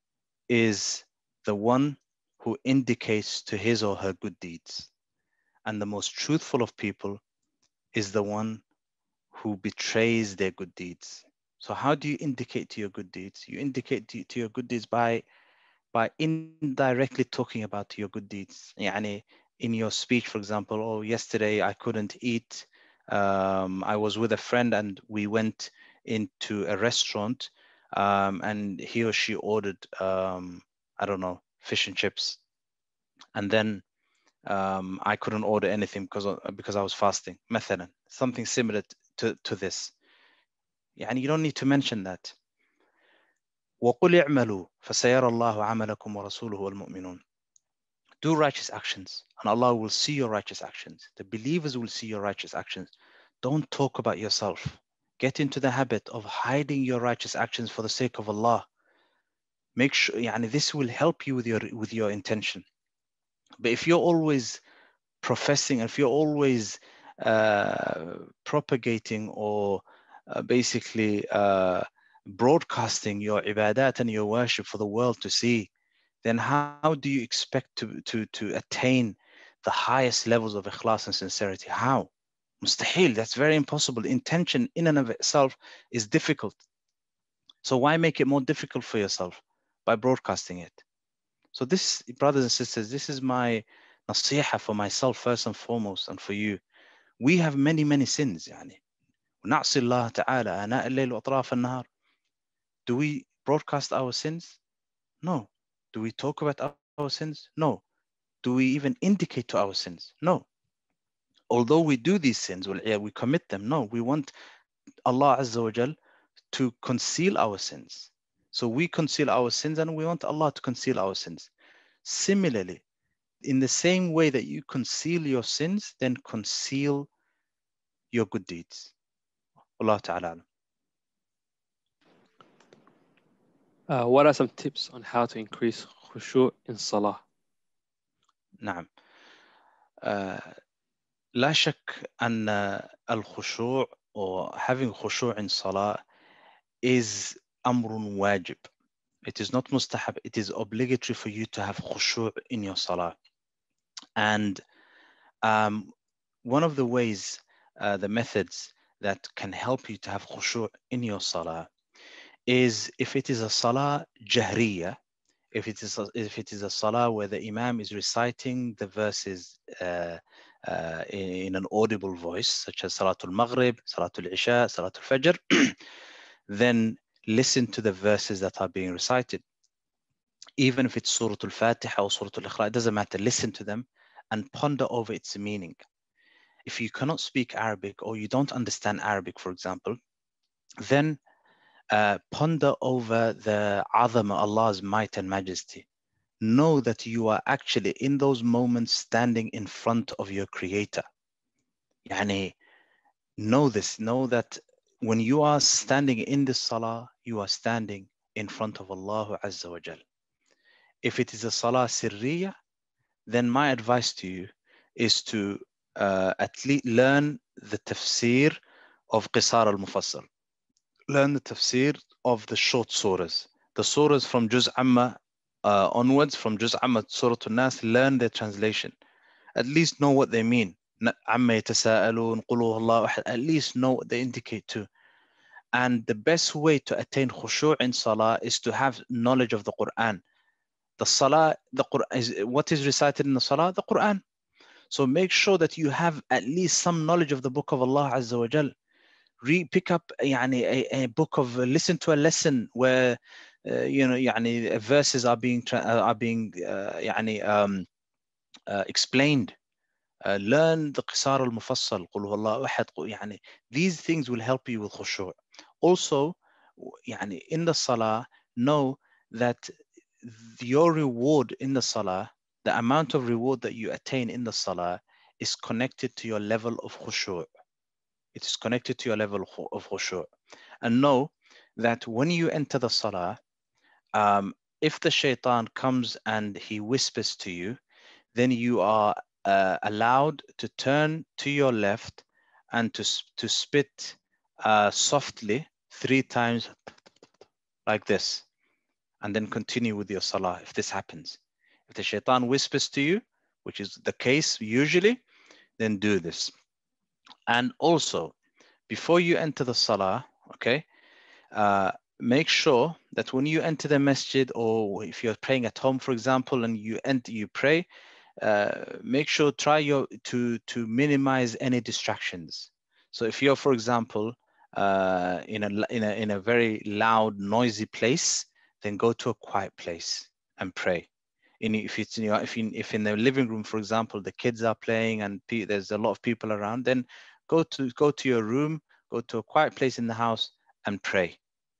is the one who indicates to his or her good deeds, and the most truthful of people is the one who betrays their good deeds. So how do you indicate to your good deeds? You indicate to, to your good deeds by by indirectly talking about your good deeds. Yani, in your speech, for example, oh, yesterday I couldn't eat. Um, I was with a friend and we went into a restaurant um, and he or she ordered, um, I don't know, fish and chips. And then um, I couldn't order anything because, because I was fasting. Mathalan, something similar to, to this. Yani, you don't need to mention that. وَقُلْ اعْمَلُوا فَسَيَرَى اللَّهُ عَمَلَكُمْ وَرَسُولُهُ وَالْمُؤْمِنُونَ. Do righteous actions and Allah will see your righteous actions. The believers will see your righteous actions. Don't talk about yourself. Get into the habit of hiding your righteous actions for the sake of Allah. Make sure, yani, this will help you with your with your intention. But if you're always professing, if you're always uh, propagating or uh, basically uh, broadcasting your ibadat and your worship for the world to see, then how do you expect to, to, to attain the highest levels of ikhlas and sincerity? How? Mustahil, that's very impossible. Intention in and of itself is difficult. So why make it more difficult for yourself by broadcasting it? So this, brothers and sisters, this is my nasiha for myself first and foremost, and for you. We have many, many sins. Yani. نعصي الله تعالى آناء الليل وأطراف النهار. Do we broadcast our sins? No. Do we talk about our sins? No. Do we even indicate to our sins? No. Although we do these sins, well, yeah, we commit them. No, we want Allah Azza wa Jal to conceal our sins. So we conceal our sins and we want Allah to conceal our sins. Similarly, in the same way that you conceal your sins, then conceal your good deeds. Allah Ta'ala. Uh, what are some tips on how to increase khushu' in salah? نعم. Uh, لا شك أن الخشوع or having khushu' in salah is أمر واجب. It is not mustahab, it is obligatory for you to have khushu' in your salah. And um, one of the ways, uh, the methods that can help you to have khushu' in your salah is if it is a salah jahriya, if it is a, if it is a salah where the imam is reciting the verses uh, uh, in, in an audible voice, such as Salatul Maghrib, Salatul Isha, Salatul Fajr, then listen to the verses that are being recited. Even if it's Surah Al-Fatiha or Surah Al-Ikhlas, it doesn't matter. Listen to them and ponder over its meaning. If you cannot speak Arabic or you don't understand Arabic, for example, then uh, ponder over the azama, Allah's might and majesty. Know that you are actually in those moments standing in front of your Creator. Yani, know this, know that when you are standing in the salah, you are standing in front of Allah Azza wa Jal. If it is a salah sirriya, then my advice to you is to uh, at least learn the tafsir of Qisar al-Mufassal. Learn the tafsir of the short surahs. The surahs from Juz Amma uh, onwards, from Juz Amma to Surah An-Nas, learn their translation. At least know what they mean. Amma yatasa'alun, qul huwallahu ahad. At least know what they indicate too. And the best way to attain khushu' in salah is to have knowledge of the Quran. The salah, the Quran is what is recited in the salah, the Quran. So make sure that you have at least some knowledge of the book of Allah Azza wa Jal. Re pick up يعني, a, a book of, uh, listen to a lesson where uh, you know يعني, verses are being uh, are being uh, يعني, um, uh, explained. Uh, learn the Qisar al-Mufassal, قل هو الله أحد. يعني, these things will help you with khushu'. Also, يعني, in the salah, know that your reward in the salah, the amount of reward that you attain in the salah, is connected to your level of khushu'. It is connected to your level of khushu'. And know that when you enter the salah, um, if the shaitan comes and he whispers to you, then you are uh, allowed to turn to your left and to, to spit uh, softly three times like this, and then continue with your salah if this happens. If the shaitan whispers to you, which is the case usually, then do this. And also, before you enter the salah, okay, uh, make sure that when you enter the masjid, or if you're praying at home, for example, and you enter, you pray, uh, make sure try your to to minimize any distractions. So if you're, for example, uh, in a in a in a very loud, noisy place, then go to a quiet place and pray. In, if it's in your, if in if in the living room, for example, the kids are playing and pe there's a lot of people around, then go to go to your room, go to a quiet place in the house and pray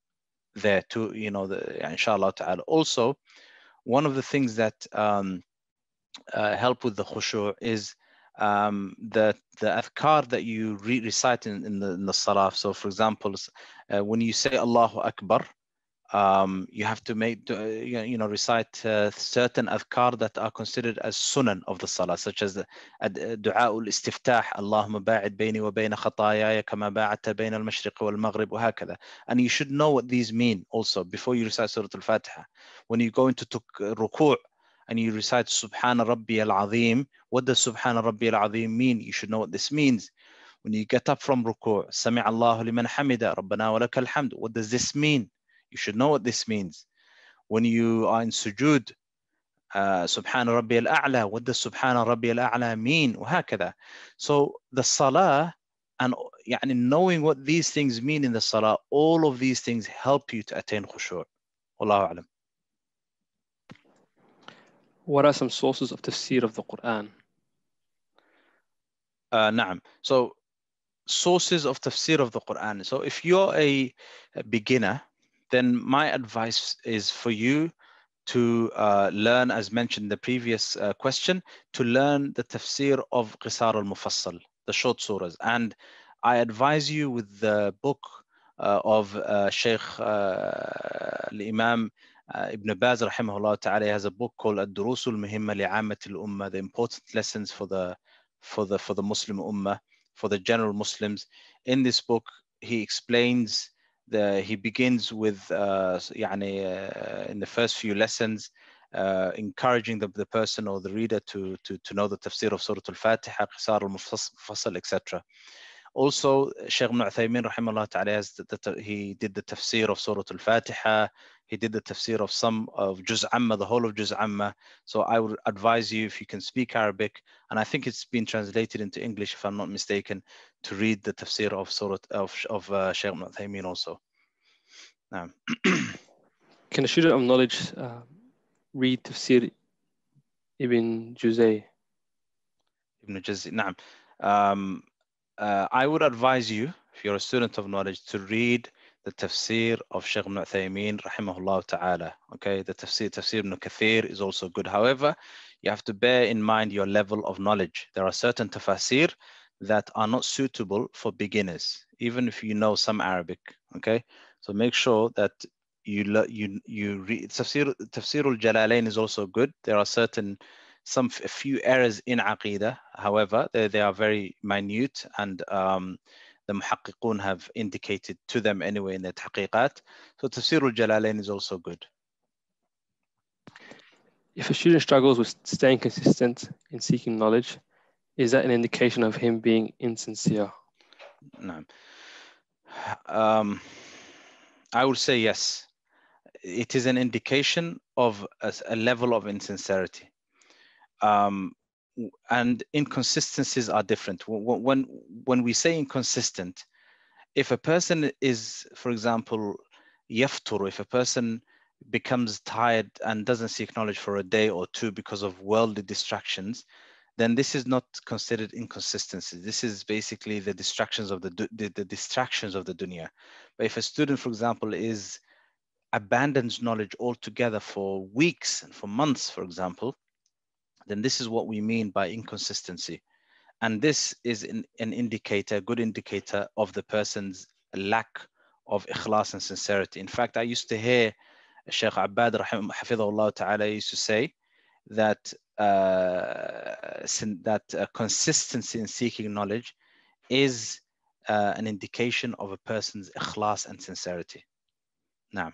there to, you know, the inshallah ta'ala. Also, one of the things that um, uh, help with the khushu' is um, the the adhkar that you re recite in, in the in the salah. So, for example, uh, when you say Allahu Akbar, um, you have to make uh, you know recite uh, certain adhkar that are considered as sunan of the salah, such as the uh, du'a al-istiftah, Allahumma ba'id bayni wa bayna khatayaya kama ba'adta bayna al-mashriq wal-maghrib wa hakadha. And you should know what these mean also before you recite Surah Al-Fatiha. When you go into ruku' and you recite Subhana Rabbi al-Azim, what does Subhana Rabbi al-Azim mean? You should know what this means. When you get up from ruku', Sami' Allahu liman hamida, Rabbana wa lakal hamd, what does this mean? You should know what this means. When you are in sujood, uh, Subhana Rabbi al-A'la, what does Subhana Rabbi al-A'la mean? وهكذا. So the salah, and يعني, knowing what these things mean in the salah, all of these things help you to attain khushu'. Wallahu a'lam. What are some sources of tafsir of the Quran? Uh, نعم. So sources of tafsir of the Quran. So if you're a, a beginner, then my advice is for you to uh, learn, as mentioned in the previous uh, question, to learn the tafsir of Qisar al-Mufassal, the short surahs. And I advise you with the book uh, of uh, Sheikh uh, al-Imam uh, Ibn Baz rahimahullah ta'ala. He has a book called Ad-Durus al-Muhimma li'ammat al-Ummah, the important lessons for the for the for the Muslim Ummah, for the general Muslims. In this book, he explains the he begins with uh, يعني, uh, in the first few lessons uh, encouraging the, the person or the reader to to to know the tafsir of Surah Al-Fatiha, Qisar al-Mufassal, et cetera. Also, Shaykh Ibn Uthaymin rahimahullah ta'ala has the, the, he did the tafsir of Surah Al-Fatiha. He did the tafsir of some of Juz Amma, the whole of Juz Amma. So I would advise you, if you can speak Arabic, and I think it's been translated into English, if I'm not mistaken, to read the tafsir of Surah of of uh, Shaykh Ibn Uthaymin also. Um. Can a student of knowledge uh, read tafsir Ibn Juzay? Ibn Juzay, نعم. Um, uh, I would advise you, if you're a student of knowledge, to read the tafsir of Shaykh Ibn Uthaymin rahimahullah ta'ala. Okay, the tafsir, tafsir Ibn Kathir is also good. However, you have to bear in mind your level of knowledge. There are certain tafsir that are not suitable for beginners, even if you know some Arabic. Okay, so make sure that you you you read tafsir. Tafsir al-Jalalain is also good. There are certain some a few errors in Aqidah. However, they, they are very minute, and um, the muhaqqiqun have indicated to them anyway in their tahqiqat. So Tafsir al-Jalalain is also good. If a student struggles with staying consistent in seeking knowledge, is that an indication of him being insincere? No. Um, I would say yes. It is an indication of a, a level of insincerity. Um, and inconsistencies are different. When, when we say inconsistent, if a person is, for example, yaftur, if a person becomes tired and doesn't seek knowledge for a day or two because of worldly distractions, then this is not considered inconsistency. This is basically the distractions of the, the, the distractions of the dunya. But if a student, for example, is abandons knowledge altogether for weeks and for months, for example, then this is what we mean by inconsistency. And this is an, an indicator, a good indicator of the person's lack of ikhlas and sincerity. In fact, I used to hear Shaykh Abbad hafidhahullah ta'ala used to say that uh, that uh, consistency in seeking knowledge is uh, an indication of a person's ikhlas and sincerity. Now,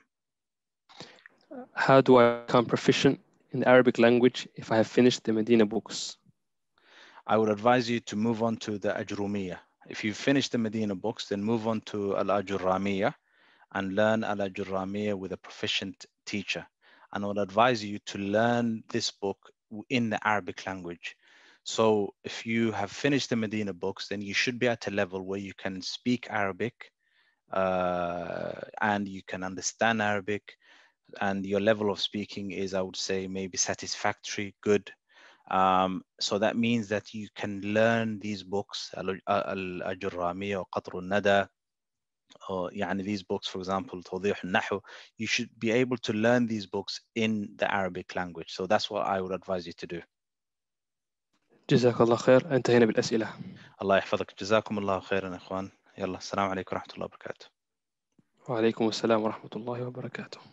how do I become proficient in the Arabic language if I have finished the Medina books? I would advise you to move on to the Ajurumiyya. If you've finished the Medina books, then move on to Al-Ajurramiyya and learn Al-Ajurramiyya with a proficient teacher. And I would advise you to learn this book in the Arabic language. So if you have finished the Medina books, then you should be at a level where you can speak Arabic uh, and you can understand Arabic, and your level of speaking is, I would say, maybe satisfactory, good. Um, so that means that you can learn these books, Al-Ajurramiyya or Qatr al-Nada, or يعني these books, for example, Tawdih al-Nahu. You should be able to learn these books in the Arabic language. So that's what I would advise you to do. جزاك الله خير. انتهينا بالأسئلة. الله يحفظك. جزاكم الله خيرا إخوان. يلا السلام عليكم ورحمة الله وبركاته. وعليكم السلام ورحمة الله وبركاته.